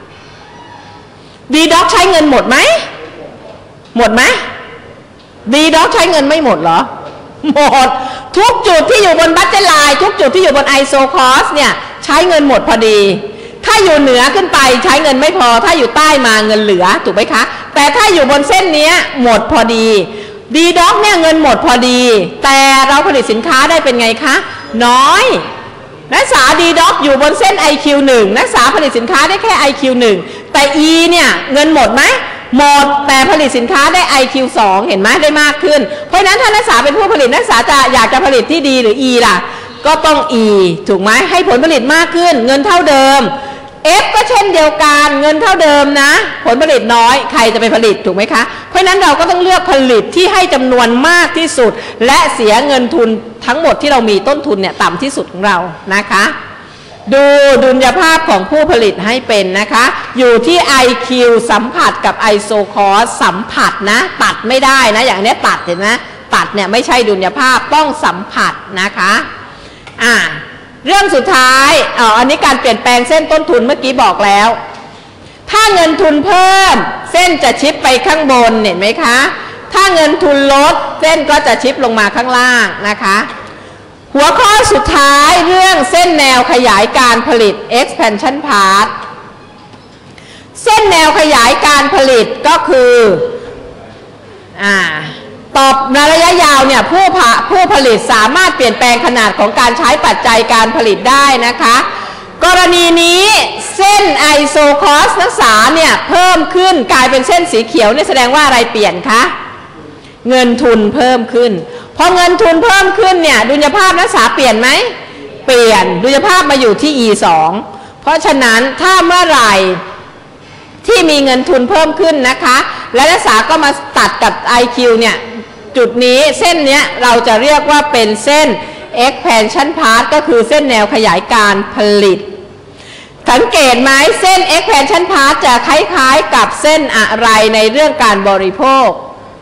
ดีด็อกใช้เงินหมดไหมหมดไหมดีด็อกใช้เงินไม่หมดเหรอหมดทุกจุดที่อยู่บนบัตเจอร์ไลน์ทุกจุดที่อยู่บน Iso-Cost เนี่ยใช้เงินหมดพอดีถ้าอยู่เหนือขึ้นไปใช้เงินไม่พอถ้าอยู่ใต้มาเงินเหลือถูกไหมคะแต่ถ้าอยู่บนเส้นนี้หมดพอดีดีด็อกเนี่ยเงินหมดพอดีแต่เราผลิตสินค้าได้เป็นไงคะน้อยนักศึกษาดีด็อกอยู่บนเส้น IQ1 นักศึกษาผลิตสินค้าได้แค่ IQ1 แต่ E เนี่ยเงินหมดไหมหมดแต่ผลิตสินค้าได้ IQ2 เห็นไหมได้มากขึ้นเพราะฉะนั้นถ้านักศึกษาเป็นผู้ผลิตนักศึกษาจะอยากจะผลิตที่ดีหรือ E ล่ะก็ต้อง E ถูกไหมให้ผลผลิตมากขึ้นเงินเท่าเดิม F ก็เช่นเดียวกันเงินเท่าเดิมนะผลผลิตน้อยใครจะไปผลิตถูกไหมคะเพราะฉะนั้นเราก็ต้องเลือกผลิตที่ให้จำนวนมากที่สุดและเสียเงินทุนทั้งหมดที่เรามีต้นทุนเนี่ยต่ำที่สุดของเรานะคะดูดุลยภาพของผู้ผลิตให้เป็นนะคะอยู่ที่ IQ สัมผัสกับ Iso-Cost สัมผัสนะตัดไม่ได้นะอย่างนี้ตัดเห็นไหมตัดเนี่ยไม่ใช่ดุลยภาพต้องสัมผัสนะคะเรื่องสุดท้ายอันนี้การเปลี่ยนแปลงเส้นต้นทุนเมื่อกี้บอกแล้วถ้าเงินทุนเพิ่มเส้นจะชิปไปข้างบนเห็นไหมคะถ้าเงินทุนลดเส้นก็จะชิปลงมาข้างล่างนะคะหัวข้อสุดท้ายเรื่องเส้นแนวขยายการผลิต expansion path เส้นแนวขยายการผลิตก็คือตอบในระยะยาวเนี่ยผู้ผลิตสามารถเปลี่ยนแปลงขนาดของการใช้ปัจจัยการผลิตได้นะคะกรณีนี้เส้น Iso-Cost นักศึกษาเนี่ยเพิ่มขึ้นกลายเป็นเส้นสีเขียวนี่แสดงว่าอะไรเปลี่ยนคะเงินทุนเพิ่มขึ้นพอเงินทุนเพิ่มขึ้นเนี่ยดุลยภาพนักศึกษาเปลี่ยนไหมเปลี่ยนดุลยภาพมาอยู่ที่ E2 เพราะฉะนั้นถ้าเมื่อไหร่ที่มีเงินทุนเพิ่มขึ้นนะคะและนักศึกษาก็มาตัดกับ IQ เนี่ยจุดนี้เส้นนี้เราจะเรียกว่าเป็นเส้น expansion path ก็คือเส้นแนวขยายการผลิตสังเกตไหมเส้น expansion path จะคล้ายๆกับเส้นอะไรในเรื่องการบริโภค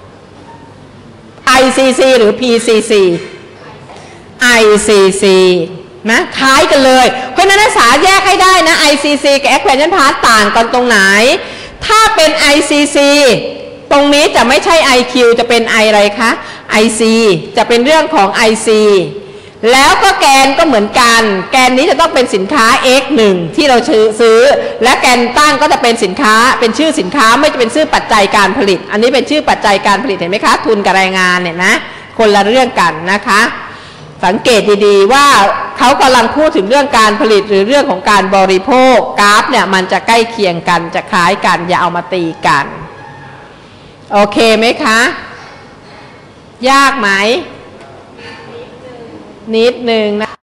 ICC หรือ PCC ICC นะคล้ายกันเลยเพราะฉะนั้นนักศึกษาแยกให้ได้นะ ICC กับ expansion path ต่างกันตรงไหนถ้าเป็น ICC ตรงนี้จะไม่ใช่ IQ จะเป็น I อะไรคะ IC จะเป็นเรื่องของ IC แล้วก็แกนก็เหมือนกันแกนนี้จะต้องเป็นสินค้า X1 ที่เราซื้อและแกนตั้งก็จะเป็นสินค้าเป็นชื่อสินค้าไม่จะเป็นชื่อปัจจัยการผลิตอันนี้เป็นชื่อปัจจัยการผลิตเห็นไหมคะทุนกับแรงงานเนี่ยนะคนละเรื่องกันนะคะสังเกตดีๆว่าเขากำลังพูดถึงเรื่องการผลิตหรือเรื่องของการบริโภคกราฟเนี่ยมันจะใกล้เคียงกันจะคล้ายกันอย่าเอามาตีกันโอเคไหมคะยากไหมนิดนึงนะ